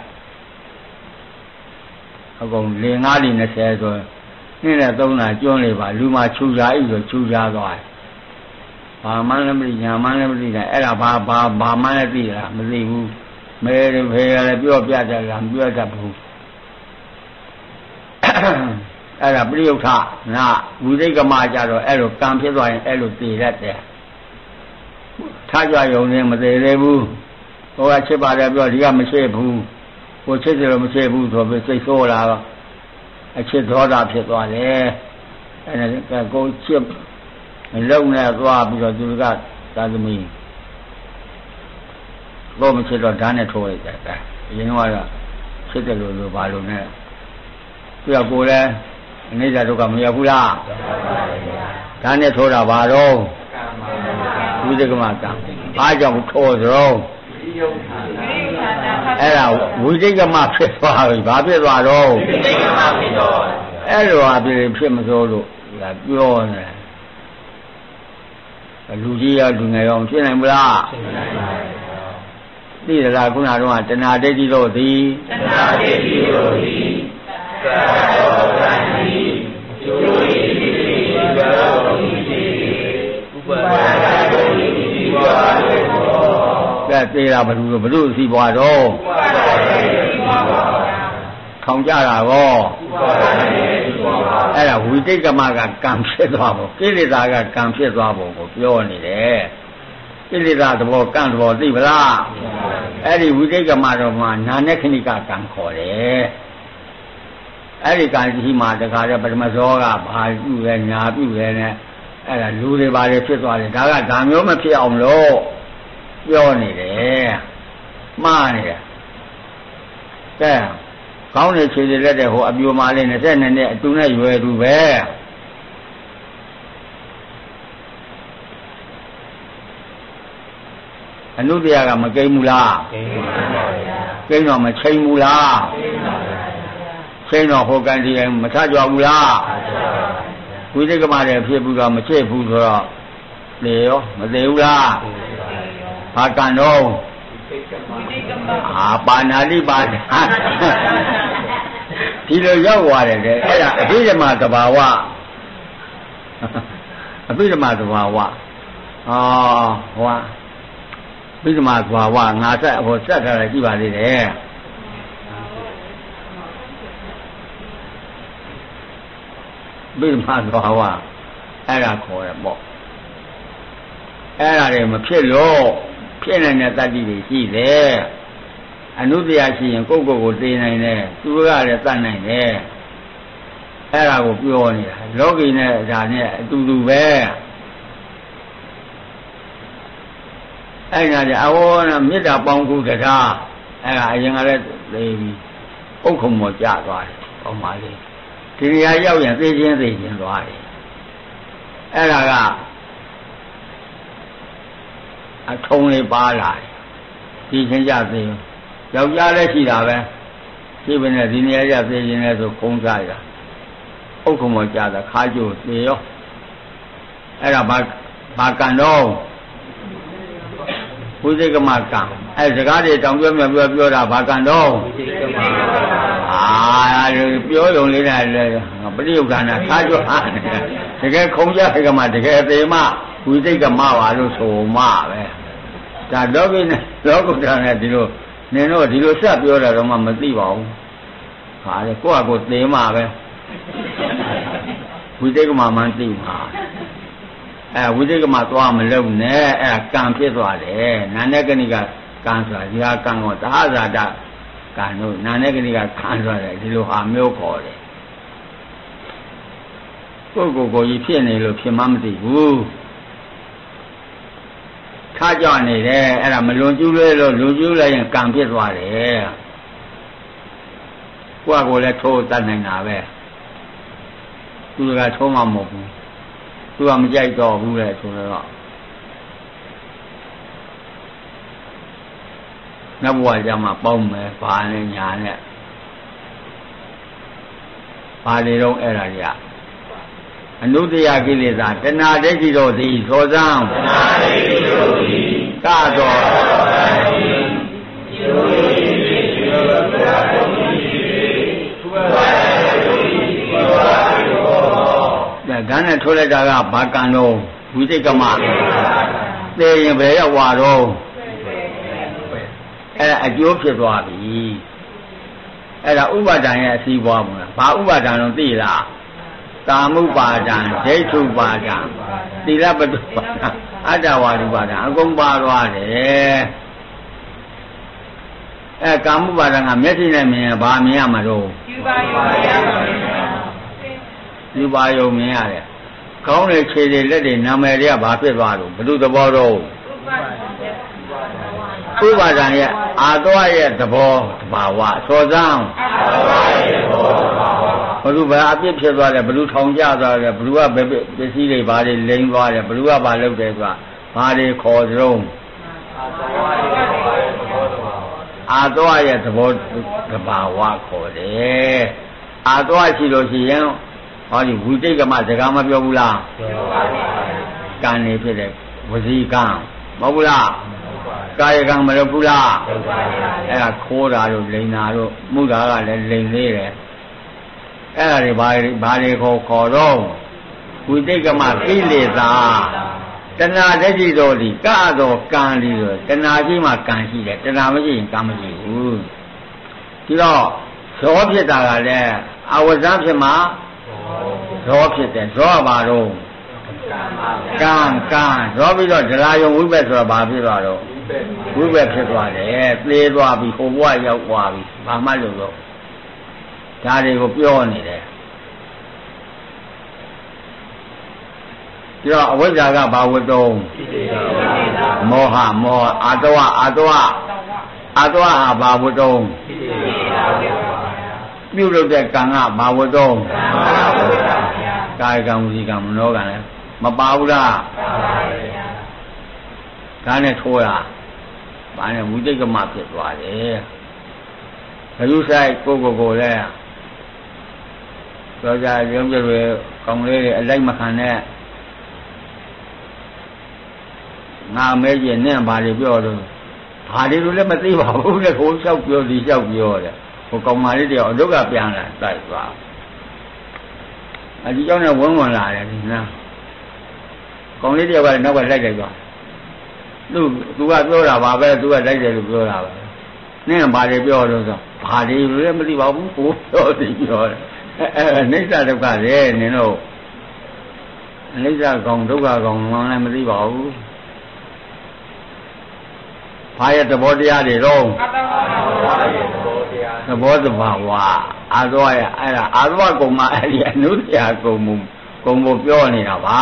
အကုန်လေးငါးလီနှစ်ဆယ်ဆိုနေ့နဲ့သုံးတာကျွန်းလေးပါလူမှခြူကြဤဆိုခြူကြသွားတယ်ဘာမှလည်းမသိညာမှလည်းမသိတယ်အဲ့ဒါဘာဘာဘာမှလည်းသိတာမသိဘူးမဲရဖေရလည်းပြောပြတယ်လားမပြောတတ်ဘူးအဲ့ဒါပြိယုထနာဝိသိကမကြတော့အဲ့လိုကံဖြစ်သွားရင်အဲ့လိုတည်တတ်တယ်ထားကြရုံနဲ့မတည်သေးဘူးဟိုကချစ်ပါတယ်ပြောဒီကမချစ်ဘူးကိုချစ်တယ်လို့မချစ်ဘူးဆိုပြီးစိတ်ဆိုးလာတော့အချစ်ဒေါသဖြစ်သွားတယ်အဲ့ဒါကိုချစ်လုံနဲ့သွားပြီးတော့သူကသာသမီကိုမချစ်တော့ဓာတ်နဲ့ထိုးလိုက်တယ်အရင်ကတော့ချစ်တယ်လို့လို့ဘာလို့နဲ့ပြီးတော့ကိုလည်းအနိစ္စဒုက္ခမရဘူးလားဓာတ်နဲ့ထိုးတာဘာတော့ဝိသေကမကံအားကြောင့်ထိုးသရောအဲ့ဒါဝိသေကမဖြစ်သွားပြီဘာဖြစ်သွားတော့ဝိသေကမဖြစ်တော့အဲ့လိုအဖြစ်ဖြစ်မစိုးလို့ပြောနေလူကြီးရောလူငယ်ရောဖြစ်နိုင်မလားသိရလားခုနကတော့တဏှာဒိဋ္ဌိတို့သည်တဏှာဒိဋ္ဌိတို့သည်သာသောတန်သည်ကျိုးရည်သည်ဘောဓိသည်ဥပပါဒတို့သည်ဒီဘွားတို့ကဲသေးတာဘယ်လိုဘယ်လိုစီဘွားတော့ဥပပါဒသည်ဘွားထောင်ကြတာကောဥပပါဒသည်ဘွားအဲ့ဒါဝိတိတ်ကမကကံဖြစ်သွားဖို့ကိလေသာကကံဖြစ်သွားဖို့ကိုပြောနေတယ်ကိလေသာသဘောကံသဘောသိပလားအဲ့ဒီဝိတိတ်ကမတော့မှနာနဲ့ခဏိကကံခေါ်တယ်အဲ့ဒီကံကြီးမှာတခါတည်းပထမဇောကဘာပြုလဲညာပြုလဲနဲ့အဲ့ဒါလူတွေဘာတွေဖြစ်သွားတယ်ဒါကဒါမျိုးမဖြစ်အောင်လို့ပြောနေတယ်မှားနေတယ်ကဲကောင်းတဲ့ခြေတွေလက်တဲ့ဟိုအပြိုမာလေးနဲ့ဆက်နဲ့အတူနဲ့ရွယ်သူပဲအနုတ္တရာကမကိန်းဘူးလားကိန်းပါဗျာကိန်းတော့မချိန်ဘူးလားချိန်ပါဗျာချိန်တော့ဟိုကန်ဒီမထကြွဘူးလားဝိသေကမတွေဖြစ်ဘူးတော့မချစ်ဘူးဆိုတော့လေရောမသေးဘူးလားဘာကံတော့အာပါဏာတိပါဒဒီလိုရောက်သွားတယ်တဲ့အဲ့ဒါအဘိဓမ္မာသဘာဝအဘိဓမ္မာသဘာဝအော်ဟောအဘိဓမ္မာသဘာဝငါဆက်ဟောဆက်ထားတယ်ကြည့်ပါသေးတယ်အဘိဓမ္မာသဘာဝအဲ့ဒါခေါ်ရပေါ့အဲ့ဒါတွေမဖြစ်လို့ဖြစ်နိုင်တဲ့တတ္တိတွေရှိတယ်အနုတ္တရာရှိရင်ကိုယ့်ကိုယ်ကိုသိနိုင်တယ်သူကလည်းတတ်နိုင်တယ်အဲ့ဒါကိုပြောနေတာလောကီနဲ့ဒါနဲ့အတူတူပဲအဲ့ဒါကြအဝေါနာမေတ္တာပေါင်းကုတရားအဲ့ဒါအရင်ကလည်းသိပြီဥက္ခုံမောကြသွားတယ်ဟောပါလေဒီနေရာရောက်ရင်သိချင်းသိချင်းသွားတယ်အဲ့ဒါကအထုံးလေးပါလာတယ်ဒီချင်းကြသိယောက်ျားလည်းရှိတာပဲရှိပဲနဲ့ဒီနေရာကျသိရင်လည်းဆိုခုံးစားရဥက္ကုမောကြတာခါကျိုးသေရောအဲ့ဒါဘာဘာကံတော့ဝိသေကမကံအဲ့စကားတွေတောင်ပြောမြပြောပြောတာဘာကံတော့ဝိသေကမအာပြောရုံလေးနဲ့ပရိယုဒ္ဓနာခါကျိုးအားတကယ်ခုံးကြကမတကယ်သေမဝိသေကမပါလို့ဆိုမှပဲဒါလောကိနဲ့လောကုတ္တရာနဲ့ဒီလိုနင်တို့ဒီလိုဆက်ပြောတာတော့မှမသိပါဘူးဟာလေကိုယ့်အကိုသိမှပဲဝိသေကမမှန်းသိမှာအဲဝိသေကမသွားမလုံနဲ့အဲကံဖြစ်သွားတယ်နာနဲ့ကဏိကကံဆိုတာဒီဟာကံတော့သဟဇာတကံတို့နာနဲ့ကဏိကခံသွားတယ်ဒီလိုဟာမျိုးခေါ်တယ်ကိုယ့်ကိုယ်ကိုကြီးဖြစ်နေလို့ဖြစ်မှမသိဘူးထားကြနေတယ်အဲ့ဒါမလွန်ကျူးလဲလို့လွန်ကျူးလိုက်ရင်ကံဖြစ်သွားတယ်ကိုယ့်ကိုယ်လည်းထိုးတတ်နိုင်တာပဲသူကထိုးမှမဟုတ်ဘူးသူကမကြိုက်တော့ဘူးလေဆိုတော့နောက်ဘဝကျမှပေါင်းမယ်ဘာနဲ့ညာနဲ့ဘာတွေတော့အဲ့ဒါကြီးအနုတ္တရာကိလေသာတဏှာဒိဋ္ဌိတို့သည်သောသံတဏှာဒိဋ္ဌိတို့သည်ကသောတန်သည်ကျိုးရည်သည်ကျိုးသောကုန်သည်ဘုရားတို့သည်ဘုရားတို့ဒါကနဲ့ထိုးလိုက်တာကဘာကံတော့ဝဝိသိကမသေရင်ဘယ်ရောက်သွားတော့အဲ့ဒါအကျိုးဖြစ်သွားပြီအဲ့ဒါဥပါဒံရဲ့အစည်းပွားမလားဘာဥပါဒံတော့သိလားကာမုပါဒံဒိဋ္ဌုပါဒံသီလပတုပါဒံအတ္တဝါဒုပါဒံအကုန်ပါသွားတယ်အဲကာမုပါဒံကမျက်စိနဲ့မြင်ရင်ဘာမြင်ရမှာတော့ယူပါယုံမြင်ရပါဘူးယူပါယုံမြင်ရတယ်ခေါင်းတွေခြေတွေလက်တွေနာမည်တွေကဘာဖြစ်သွားလို့ဘယ်သူသဘောတော့ဥပါဒံရဲ့အာသွားရဲ့သဘောတဘာဝသောစံအာသွားရဲ့သဘောတဘာဝဘ누구ဘာအပြစ်ဖြစ်သွားတယ်ဘ누구ထောင်ကျသွားတယ်ဘ누구ကဘယ်ပစ္စည်းတွေဘာတွေလိမ်သွားတယ်ဘ누구ကဘာလုပ်တယ်ဆိုတာဘာတွေခေါ်ကြုံအာသွားရဲ့သဘောတဘာဝခေါ်တယ်အာသွားရှိလို့ရှိရင်ဟောဒီဝိတိတ်ကမစကားမပြောဘူးလားပြောပါပါကံနေဖြစ်တယ်ဝစီကံမဟုတ်ဘူးလားကာယကံမလုပ်ဘူးလားလုပ်ပါပါအဲ့ဒါခိုးတာတို့လိန်တာတို့မှုတာကလည်းလိန်သေးတယ်အဲ့ဒါတွေဘာတွေဘာတွေခေါ်ခေါ်တော့ဝိတိတ်ကမကိလေသာတဏှာဒိဋ္ဌိတို့ဒီကသောကံဒီဆိုတဏှာရှိမှကံရှိတယ်တဏှာမရှိရင်ကံမရှိဘူးဒီတော့ဇောဖြစ်တာကလည်းအဝဇ္ဇဖြစ်မှဇောဖြစ်တယ်ဇောပါတော့ကံကံဇောပြီးတော့ဒလာယုံဝိဘက်ဆိုတာဘာဖြစ်သွားတော့ဝိဘက်ဖြစ်သွားတယ်သေသွားပြီဟိုဘဝရောက်သွားပြီဘာမှလို့တော့ဒါတွေကိုပြောနေတယ်ဒီတော့အဝိဇ္ဇာကဘာဝတ္တုံမောဟမောဟအာတဝအာတဝအာတဝဟာဘာဝတ္တုံပြုလုပ်တဲ့ကံကဘာဝတ္တုံကာယကံဝစီကံမနောကံလည်းမပါဘူးလားဒါနဲ့ထိုးတာဘာနဲ့ဝိတိတ်ကမဖြစ်သွားတယ်ဘယ်လိုဆိုင်ကိုကိုကိုလဲပြောကြရုံးကြွယ်ကောင်းလေးတွေအလိုက်မခံနဲ့ငါမဲကြီးနဲ့ဘာတွေပြောတော့ဘာတွေလို့လည်းမသိပါဘူးလေကိုလျှောက်ပြောဒီလျှောက်ပြောတယ်ဟိုကောင်မလေးတယောက်အဒုက္ခပြန်လာတိုက်သွားအဒီကြောင့်လည်းဝန်းဝင်လာတယ်ဒီနာကောင်လေးတယောက်ကလည်းနောက်ကလိုက်လိုက်သွားသူသူကပြောတာပါပဲသူကလိုက်တယ်လို့ပြောတာပဲနင်းဘာတွေပြောတော့ဆိုဘာတွေလို့လည်းမသိပါဘူးကိုပြောတယ်ပြောတယ်အဲအနိစ္စဒုက္ခလေနင်တို့အနိစ္စကောင်ဒုက္ခကောင်လည်းမသိပါဘူးဘာရဲ့သဘောတရားတွေတော့သဘောတဘာဝအာသောရဲ့အဲ့ဒါအာသောကုံမအဲ့ဒီအနုတ္တရာကုံမူကုံကိုပြောနေတာပါ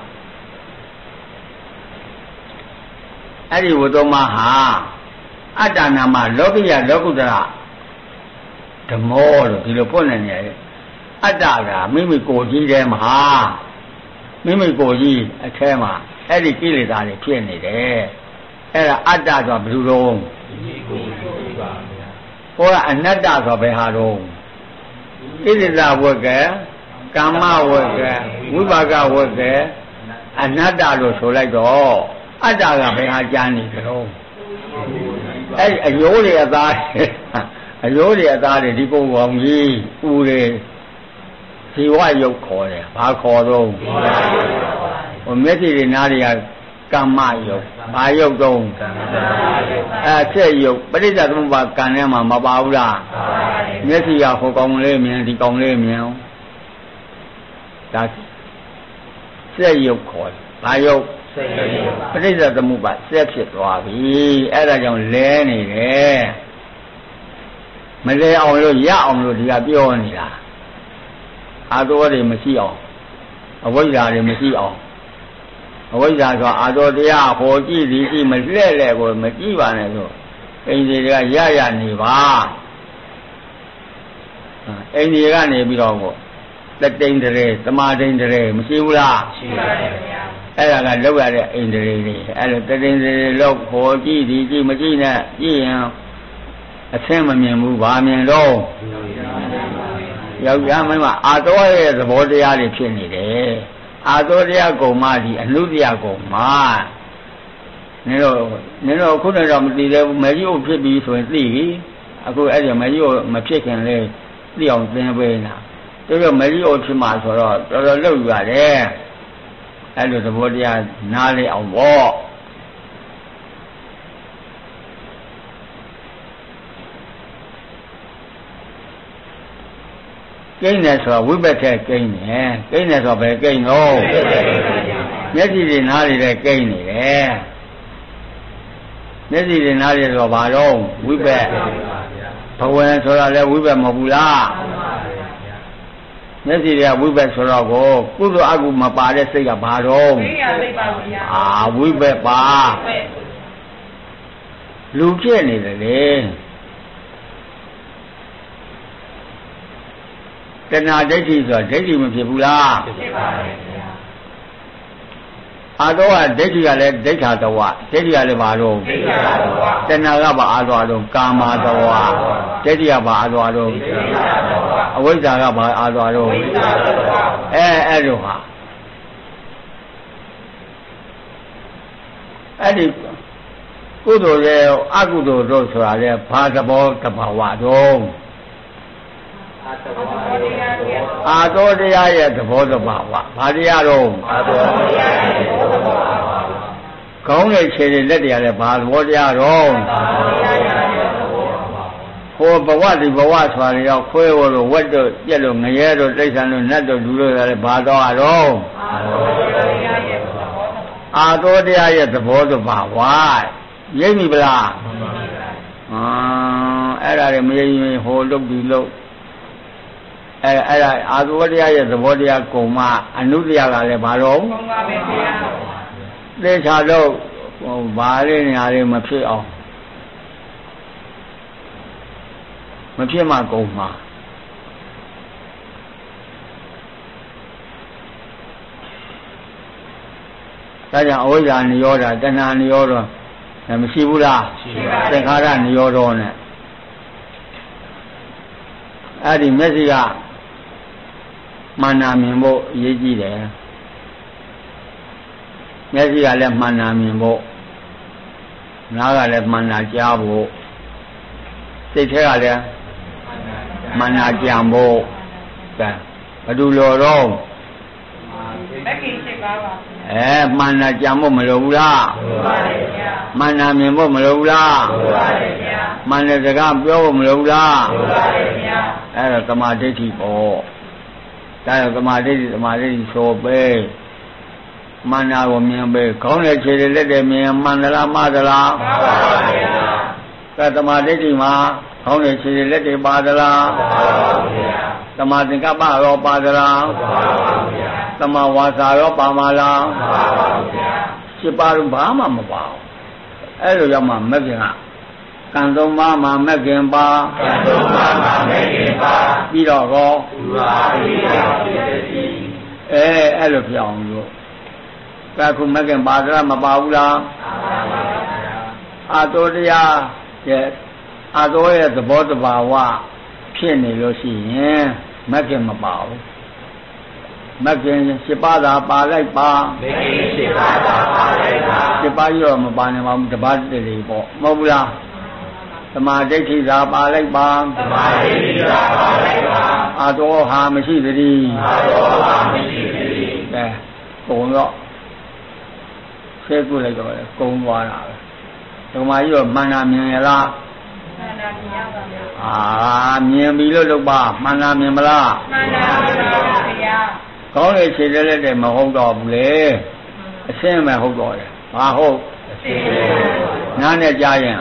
အဲ့ဒီဝတ္တမဟာအတ္တနာမလောကိယလောကုတ္တရဓမ္မောလို့ဒီလိုဖွင့်နေတယ်အတ္တကမိမိကိုယ်ကြီးထဲမှာမိမိကိုယ်ကြီးအထဲမှာအဲ့ဒီကိလေသာတွေဖြစ်နေတယ်အဲ့ဒါအတ္တဆိုတာဘယ်လိုတော့ဟောအနတ္တဆိုဘယ်ဟာတော့ကိလေသာဝတ်ကကာမဝတ်ကဝိပါကဝတ်ကအနတ္တလို့ဆိုလိုက်တော့အတ္တကဘယ်ဟာကြားနေကြတော့အဲ့အယိုးတွေအသားအယိုးတွေအသားတွေဒီပုံကောင်ကြီးဦးတွေဇီဝယုတ်ခေါ်တယ်ဘာခေါ်တော့ဟိုမျက်စိတွေနားတွေကကမ္မယုတ်ဘာယုတ်တော့အဲဆက်ယုတ်ပရိစ္ဆေသမုပ္ပါကံထဲမှာမပါဘူးလားမျက်စိကဟိုကောင်လေးမြင်ဒီကောင်လေးမြင်ဒါဆက်ယုတ်ခေါ်တယ်ဘာယုတ်ပရိစ္ဆေသမုပ္ပါဆက်ဖြစ်သွားပြီအဲ့ဒါကြောင့်လဲနေတယ်မလဲအောင်လို့ရအောင်လို့ဒီကပြောနေတာအာသောတွေမရှိအောင်အဝိဇ္ဇာတွေမရှိအောင်အဝိဇ္ဇာဆိုအာသောတရားဟောကြည့်ဒီကြည့်မလှဲ့လဲကိုမကြည့်ပါနဲ့ဆိုအိန္ဒိတွေကရရနေပါအိန္ဒိယကနေပြီးတော့ကိုတတိန်တရေသမာတိန်တရေမရှိဘူးလားရှိပါတယ်ဗျာအဲ့ဒါကလောက်ရတဲ့အိန္ဒိတွေအဲ့လိုတတိန်တရေလောက်ဟောကြည့်ဒီကြည့်မကြည့်နဲ့ကြည့်ရင်အဆင်းမမြင်ဘူးဗာမြင်တော့ယောက်ျားမင်းမအာတောရဲ့သဘောတရားတွေဖြစ်နေတယ်အာတောတရားကုံမဒီအနုတ္တရာကုံမနင်တို့နင်တို့ခုနကတော့မသိသေးဘူးမကြီးကိုဖြစ်ပြီးဆိုရင်သိပြီအခုအဲ့ဒီမကြီးကိုမဖြစ်ခင်လေးသိအောင်သင်ပေးနေတာတို့တော့မကြီးကိုဖြစ်မှာဆိုတော့တော်တော်လောက်ယူရတယ်အဲ့လိုသဘောတရားနားလေအောင်ပေါ့ကိန်းတယ်ဆိုတာဝိပက်ထဲကိန်းတယ်ကိန်းတယ်ဆိုတော့ဘယ်ကိန်းတော့မျက်စိတွေနားတွေလည်းကိန်းနေတယ်မျက်စိတွေနားတွေဆိုတော့ဘာတော့ဝိပက်ဘဝင်ဆိုတာလည်းဝိပက်မဟုတ်ဘူးလားမျက်စိတွေကဝိပက်ဆိုတော့ကိုကုသိုလ်အကုမပါတဲ့စိတ်ကဘာတော့ဝိညာဉ်စိတ်ပါဗျာအာဝိပက်ပါလူဖြစ်နေတယ်လေတဏှာဒိဋ္ဌိဆိုဒိဋ္ဌိမဖြစ်ဘူးလားဖြစ်ပါတယ်ဗျာအာသောကဒိဋ္ဌိကလည်းဒိဋ္ဌာတဝဒိဋ္ဌိကလည်းဘာတော့ဒိဋ္ဌာတဝတဏှာကဘာအာသောတော့ကာမတဝဒိဋ္ဌိကဘာအာသောတော့အဝိဇ္ဇာကဘာအာသောတော့အဲအဲ့လိုဟာအဲ့ဒီကုသိုလ်ရဲ့အကုသိုလ်တို့ဆိုတာလေဘာသဘောတဘာဝတော့အာသောတရားရဲ့သဘောတဘာဝဘာတရားတော့အာသောတရားရဲ့သဘောတဘာဝခေါင်းနဲ့ခြေတွေလက်တွေကလည်းဘာသဘောတရားတော့အာသောတရားရဲ့သဘောတဘာဝဟိုဘဝဒီဘဝဆိုတာတွေတော့ခွဲဝလို့ဝက်တို့ပြက်လို့ငရဲတို့တိဋ္ဌာန်တို့နတ်တို့လူတို့လည်းဘာတော့ရတော့အာသောတရားရဲ့သဘောတဘာဝအာသောတရားရဲ့သဘောတဘာဝရိပ်မိပလားအာအဲ့ဒါတွေမရိပ်ရင်ဟိုလုတ်ဒီလုတ်အဲအဲ့ဒါအာသောတရားရဲ့သဘောတရားကုံမအနုတရားကလည်းဘာတော့ကုံပါပဲဗျာသေချာတော့ဟိုဘာလေးနေရာလေးမဖြစ်အောင်မဖြစ်မှကုံမှာဒါကြောင့်အဝိဇ္ဇာနိရောဓတဏှာနိရောဓမရှိဘူးလားရှိပါဘူးသင်္ခါရနိရောဓနဲ့အဲ့ဒီမျက်စိကမှန်နာမြင်ဖို့အရေးကြီးတယ်မျက်စိကလည်းမှန်နာမြင်ဖို့နားကလည်းမှန်နာကြားဖို့စိတ်ထဲကလည်းမှန်နာကြံဖို့ကဲဘယ်လိုလိုတော့မကိစိတ်ပါပါအဲမှန်နာကြံဖို့မလိုဘူးလားလိုပါတယ်ဗျာမှန်နာမြင်ဖို့မလိုဘူးလားလိုပါတယ်ဗျာမှန်တဲ့စကားပြောဖို့မလိုဘူးလားလိုပါတယ်ဗျာအဲ့ဒါသမာဓိဋ္ဌိပေါ့ဒါတော့သမာဓိဋ္ဌိသမာဓိဋ္ဌိဆိုပဲမှန်တာကိုမြင်ပဲခေါင်းနဲ့ခြေတွေလက်တွေမြင်မှန်သလားမှားသလားမှားပါဗျာကဲသမာဓိဋ္ဌိမှာခေါင်းနဲ့ခြေတွေလက်တွေပါသလားမှားပါဗျာသမာသင်္ကပ္ပရောပါသလားမှားပါဗျာသမာဝါစာရောပါမလားမှားပါဗျာစိပါတော့ဘာမှမပါဘူးအဲ့လိုရောက်မှမက်ခင်ကကံသုံးပါးမှာမက်ခင်ပါကံသုံးပါးမှာမက်ခင်ပါပြီးတော့ကောသူပါပြီးတော့ဖြစ်သည်အဲအဲ့လိုပြောင်းလို့ကဲခုမက်ခင်ပါသလားမပါဘူးလားပါပါဗျာအာသောတရားရဲ့အာသောရဲ့သဘောတဘာဝဖြစ်နေလို့ရှိရင်မက်ခင်မပါဘူးမက်ခင်ရှင်းပါးသာပါလိုက်ပါမက်ခင်ရှင်းပါးသာပါလိုက်ပါရှင်းပါးရောမပါနိုင်ပါဘူးတပတ်တည်းလေးပေါ့မဟုတ်ဘူးလားသမာဓိဋ္ဌိသာပါလိုက်ပါသမာဓိဋ္ဌိသာပါလိုက်ပါအာသောဟာမရှိသတည်းအာသောဟာမရှိသတည်းကဲကုံတော့ဆဲကုလိုက်တော့ကုံသွားတာပဲဓမ္မကြီးတော့မှန်တာမြင်ရလားမှန်တာမြင်ရပါဗျာအာမြင်ပြီလို့လုပ်ပါမှန်တာမြင်မလားမှန်တာမြင်ပါဗျာကောင်းလေခြေလက်လက်တွေမဟုတ်တော့ဘူးလေအရှင်းမဲ့ဟုတ်တော့တယ်ဘာဟုတ်အရှင်းနားနဲ့ကြားရင်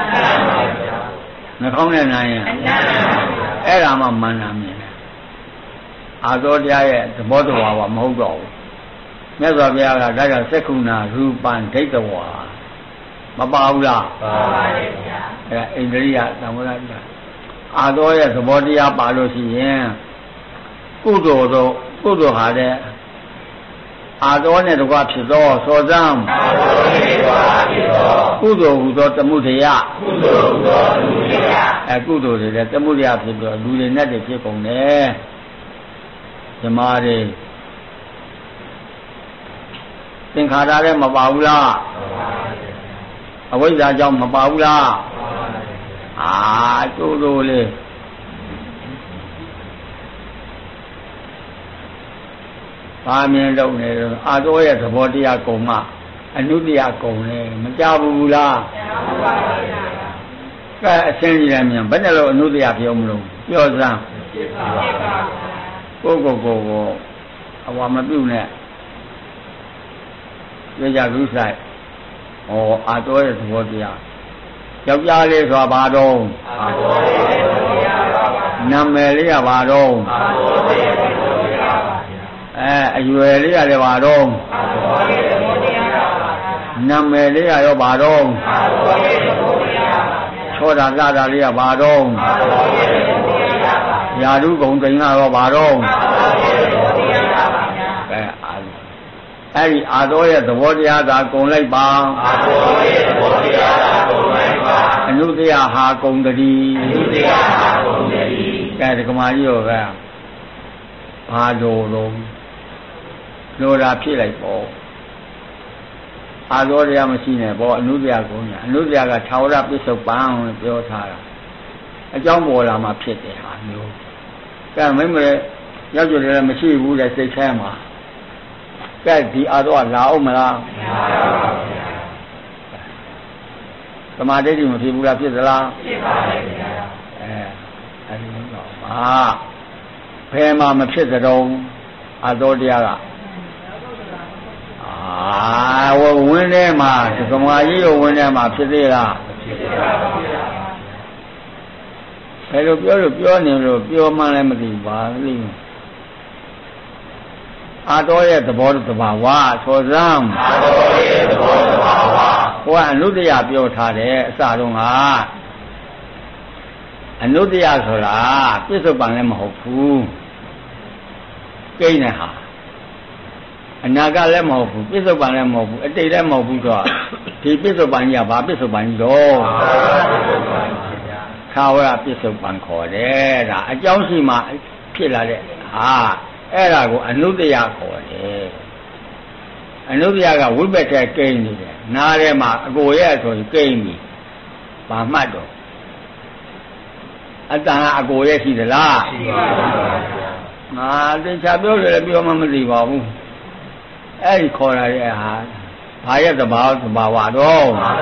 နှာခေါင်းနဲ့နားရင်အဲ့ဒါမှမှန်တာမြင်တယ်အာသောတရားရဲ့သဘောတဘာဝမဟုတ်တော့ဘူးမြတ်စွာဘုရားကဒါကြောင့်သက္ခုဏရူပံဒိဋ္ဌဝါမပါဘူးလားပါပါတယ်ဗျာအဲ့ဒါဣန္ဒြိယသံဝရဒအာသောရဲ့သဘောတရားပါလို့ရှိရင်ကုသိုလ်သောကုသိုလ်ဟာတဲ့အာသောနဲ့တကွဖြစ်သောစောစံအာသောနဲ့တကွဖြစ်သောကုသိုလ်ဟူသောတမှုတရားကုသိုလ်ဟူသောတမှုတရားအဲကုသိုလ်တွေလည်းတမှုတရားဖြစ်ပြီးလူတွေနဲ့တည်းဖြစ်ကုန်တယ်ဓမ္မတွေသင်္ခါရလည်းမပါဘူးလားအဝိဇ္ဇာကြောင့်မပါဘူးလားအာတူတူလေးဘဘာမြင်တော့နေတော့အာတော်ရဲ့သဘောတရားကုံမှအနုတ္တယကုံလေမကြဘူးလားကဲအရှင်းကြီးလည်းမြန်ဘယ်နဲ့လို့အနုတ္တယပြောမလို့ပြောစမ်းကိုကိုကိုကိုအဝါမပြုတ်နဲ့ကြကြလူဆိုင်ဩအာတော်ရဲ့သဘောတရားယောက်ျားလေးဆိုတာဘာတော့အာတော်ရဲ့သဘောတရားပါနာမည်လေးကဘာတော့အာတော်ရဲ့သဘောတရားပါအဲအရွယ်လေးကလည်းဘာတော့အာတော်ရဲ့သဘောတရားပါနာမည်လေးကရောဘာတော့အာတော်ရဲ့သဘောတရားပါချောတာလာတာလေးကဘာတော့အာတော်ရဲ့သဘောတရားပါယာဓုဂုံတိန်ကတော့ဘာတော့အာတော်ရဲ့သဘောတရားပါအဲအဲ့ဒီအာတော်ရဲ့သဘောတရားသာကုံလိုက်ပါအာတော်ရဲ့သဘောတရားသာကုံလိုက်ပါအနုတ္တယဟာကုံတတိအနုတ္တယဟာကုံတတိကဲဒီကမာကြီးရောကဘာလို့လုံးလိုတာဖြစ်လိုက်ပေါ့အာတော်တရားမရှိနဲ့ပေါ့အနုတ္တယကုံညာအနုတ္တယကထာဝရပစ္စုပန်လို့ပြောထားတာအကြောင်းပေါ်လာမှဖြစ်တယ်ဟာမျိုးကဲမိမရဲ့ရောက်ကြတယ်လည်းမရှိဘူးတဲ့စိတ်ထဲမှာကဲဒီအာတော့လာအောင်မလားမလာပါဘူးဗျာသမာဓိမဖြစ်ဘူးလားဖြစ်သလားဖြစ်ပါရဲ့ဗျာအဲအဲဒီတော့ပါဘယ်မှာမဖြစ်တဲ့တော့အာတော့တရားကအာဝဝင်းထဲမှာသမာဓိရောဝင်းထဲမှာဖြစ်သေးလားဖြစ်ပါဘူးဗျာဘယ်လိုပြောလို့ပြောနေလို့ပြောမှလည်းမသိပါဘူးအာတော်ရဲ့သဘောတဘာဝဆိုစမ်းအာတော်ရဲ့သဘောတဘာဝဟိုကအနုတ္တယပြောထားတယ်အစတုန်းကအနုတ္တယဆိုတာပြစ္ဆုတ်ပံလည်းမဟုတ်ဘူးကိန်းနဲ့ဟာအနာကလည်းမဟုတ်ဘူးပြစ္ဆုတ်ပံလည်းမဟုတ်ဘူးအတိတ်လည်းမဟုတ်ဘူးတော့ဒီပြစ္ဆုတ်ပံကြီးကဘာပြစ္ဆုတ်ပံကြီးတော့သာဝရပြစ္ဆုတ်ပံခေါ်တယ်ဒါအကြောင်းရှိမှဖြစ်လာတဲ့ဟာအဲ့ဒါကိုအနုတ္တယခေါ်တယ်အနုတ္တယကဝိပက်တဲ့ကိန်းနေတယ်နားထဲမှာအကိုရဲ့ဆိုရင်ကိန်းပြီဘာမှတ်တော့အတန်ကအကိုရဲ့ရှိသလားရှိပါဘူးငါတေချာပြောတယ်ပြောမှမသိပါဘူးအဲ့ဒီခေါ်ရတဲ့ဟာဘာရဲ့သဘာဝသဘာဝတော့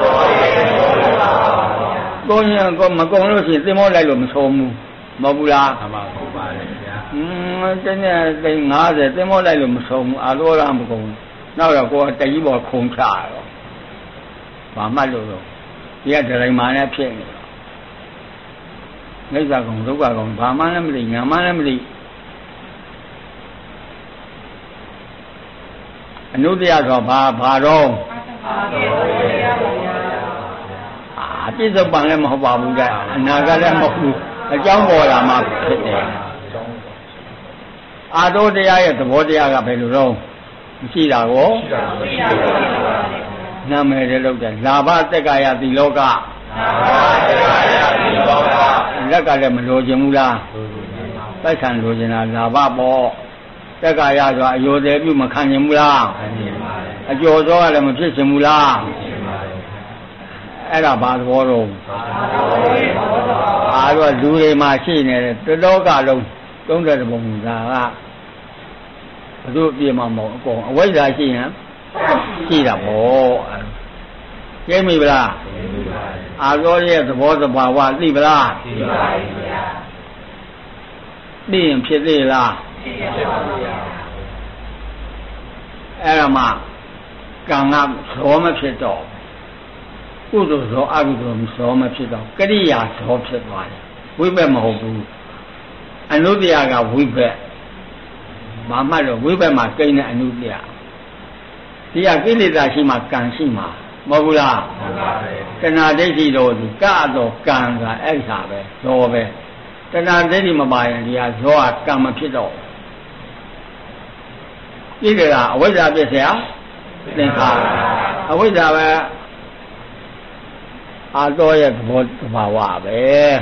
ကိုရင်ကမကုံလို့ရှိရင်သင်္ဘောလိုက်လို့မဆုံးဘူးမဟုတ်ဘူးလားမှန်ပါဘူးပါတယ်ဗျာอืมတနေ့သိန်း၅၀သင်္ဘောလိုက်လို့မဆုံးဘူးအာလောရမကုံနောက်တော့ကိုယ်တကြီးပေါ်ခုံချတော့ဘာမှတ်လို့တော့ဒီကဒရိုင်မာနဲ့ဖြစ်နေတော့မိစ္ဆာကုံဒုက္ခကုံဘာမှလည်းမသိညာမှလည်းမသိအနုတ္တယဆိုဘာဘာတော့အာပြစ္ဆုတ်ပံလည်းမဟုတ်ပါဘူးကအနာကလည်းမဟုတ်ဘူးအကြောင်းပေါ်လာမှဖြစ်တယ်အာတော်တရားရဲ့သဘောတရားကဘယ်လိုတော့မရှိတာကိုနာမည်လည်းလုပ်တယ်လာဘတက္ကရာတိလောကလာဘတက္ကရာတိလောကလက်ကလည်းမလိုချင်ဘူးလားပိုက်ဆံလိုချင်တာလာဘပေါ့တက္ကရာဆိုတာအယောသေးပြုမခံချင်ဘူးလားအကျော်သောကလည်းမဖြစ်ချင်ဘူးလားအဲ့ဒါဘာသဘောတော့အားတော့လူတွေမှာရှိနေတဲ့တလောကလုံးသုံးတဲ့ပုံစံကဘုသူ့အပြည့်မှာမဟုတ်အကုန်အဝိဇ္ဇာရှိရင်ရှိတာပေါ့ကျင်းပြီဗလားအာရောရဲ့သဘောသဘာဝသိဗလားသိပါပြီဗျာသိရင်ဖြစ်သေးလားသိပါပါဗျာအဲ့ဒါမှကံကဇောမဖြစ်တော့ကုသိုလ်ဇောအကုသိုလ်ဇောမဖြစ်တော့ကရိယာဇောဖြစ်သွားတယ်ဝိဘက်မဟုတ်ဘူးအနုတ္တယကဝိဘက်ဘာမှတော့ဝိဘက်မှာကိန်းတဲ့အနုတ္တယဒီကကိလေသာရှိမှကံရှိမှာမဟုတ်ဘူးလားမှန်ပါပဲတဏှာဒိဋ္ဌိတော့ဒီကတော့ကံကအဲ့ဒါပဲဇောပဲတဏှာဒိဋ္ဌိမပါရင်ဒီဟာဇောကကံမဖြစ်တော့ကိလေသာအဝိဇ္ဇာဖြစ်เสียသင်္ခါရအဝိဇ္ဇာပဲအာတော်ရဲ့သဘောသဘာဝပဲ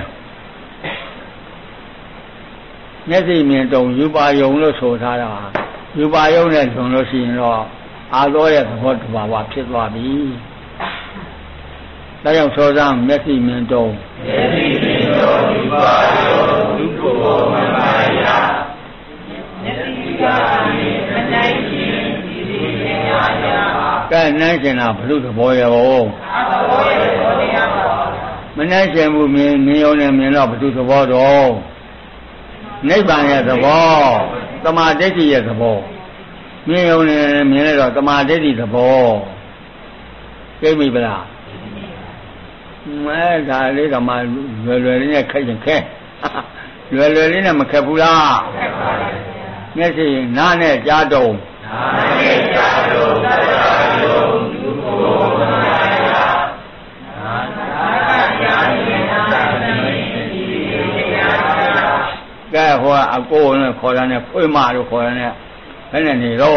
မျက်စိမြင်တုံယူပါယုံလို့ဆိုထားတာယူပါယုံနဲ့ထုံလို့ရှိရင်တော့အာတော်ရဲ့သဘောသဘာဝဖြစ်သွားပြီဒါကြောင့်ဆိုစမ်းမျက်စိမြင်တုံမျက်စိမြင်တုံယူပါယုံဒုက္ခမပါယမျက်စိကမြင်မနိုင်နန်းရှင်တာဘုသဘောရောမနန်းရှင်ဘူးမြင်မြင်ုံနဲ့မြင်တော့ဘုသဘောတော့နိဗ္ဗာန်ရဲ့သဘောသမာဓိဋ္ဌိရဲ့သဘောမြင်ုံနဲ့မြင်လိုက်တော့သမာဓိဋ္ဌိသဘောသိပြီဗလားမဲဒါလေးကမှလွယ်လွယ်လေးနဲ့ခက်ရင်ခက်လွယ်လွယ်လေးနဲ့မခက်ဘူးလားခက်ပါဘူးမျက်စိနားနဲ့ကြားတုံနားနဲ့ကြားတုံသတ္တရာယုံသူကိုမနာရနာနာကြားနေနာနေဒီတရားကဲဟောအကိုနဲ့ခေါ်တာနဲ့ဖွေးမလို့ခေါ်တာနဲ့ဘယ်နဲ့နေတော့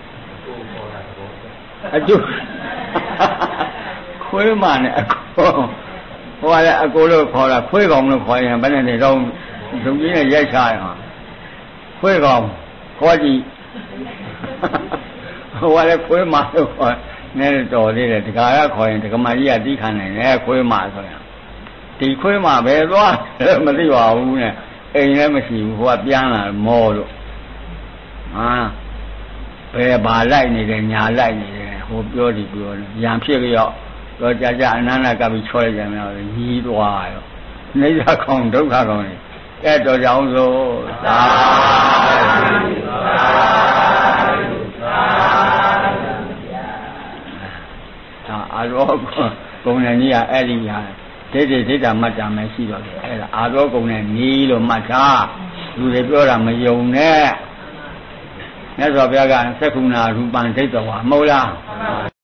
အကျိုးခွေးမနဲ့အကိုဟိုကလည်းအကိုလို့ခေါ်တာခွေးကောင်လို့ခေါ်ရင်ဘယ်နဲ့နေတော့ဒုံကြီးနဲ့ရိုက်ချရမှာခွေးကောင်ခေါ်ကြည့်ဟိုကလည်းခွေးမလို့ခေါ်နေတော်သေးတယ်ဒကာရခေါ်ရင်ဒကမကြီးကတီးခံနိုင်တယ်ခွေးမဆိုရင်ဒီခွေးမပဲသွားမသိပါဘူးနဲ့အိမ်လည်းမရှိဘူးဟိုကပြန်လာမောလို့ဟာဘယ်ပါလိုက်နေတယ်ညာလိုက်နေတယ်ဟိုပြောဒီပြောရံဖြစ်ကြောက်တော့ကြာကြာအနန္တကပ်ပြီးချောလိုက်ကြမယ်ညီးသွားရောနေရခေါင်ဒုက္ခခေါင်နေအဲ့တော်ကြောင်ဆိုသာသာအာရောကုံနဲ့ကြီးကအဲ့ဒီဟာဒိဋ္ဌိဒိဋ္ဌာမှတ်တာမှရှိတော့တယ်အဲ့ဒါအာရောကုံနဲ့နီးလို့မှတ်တာလူတွေပြောတာမယုံနဲ့မြတ်စွာဘုရားကသက္ကုဏရူပံဒိဋ္ဌဝါမဟုတ်လား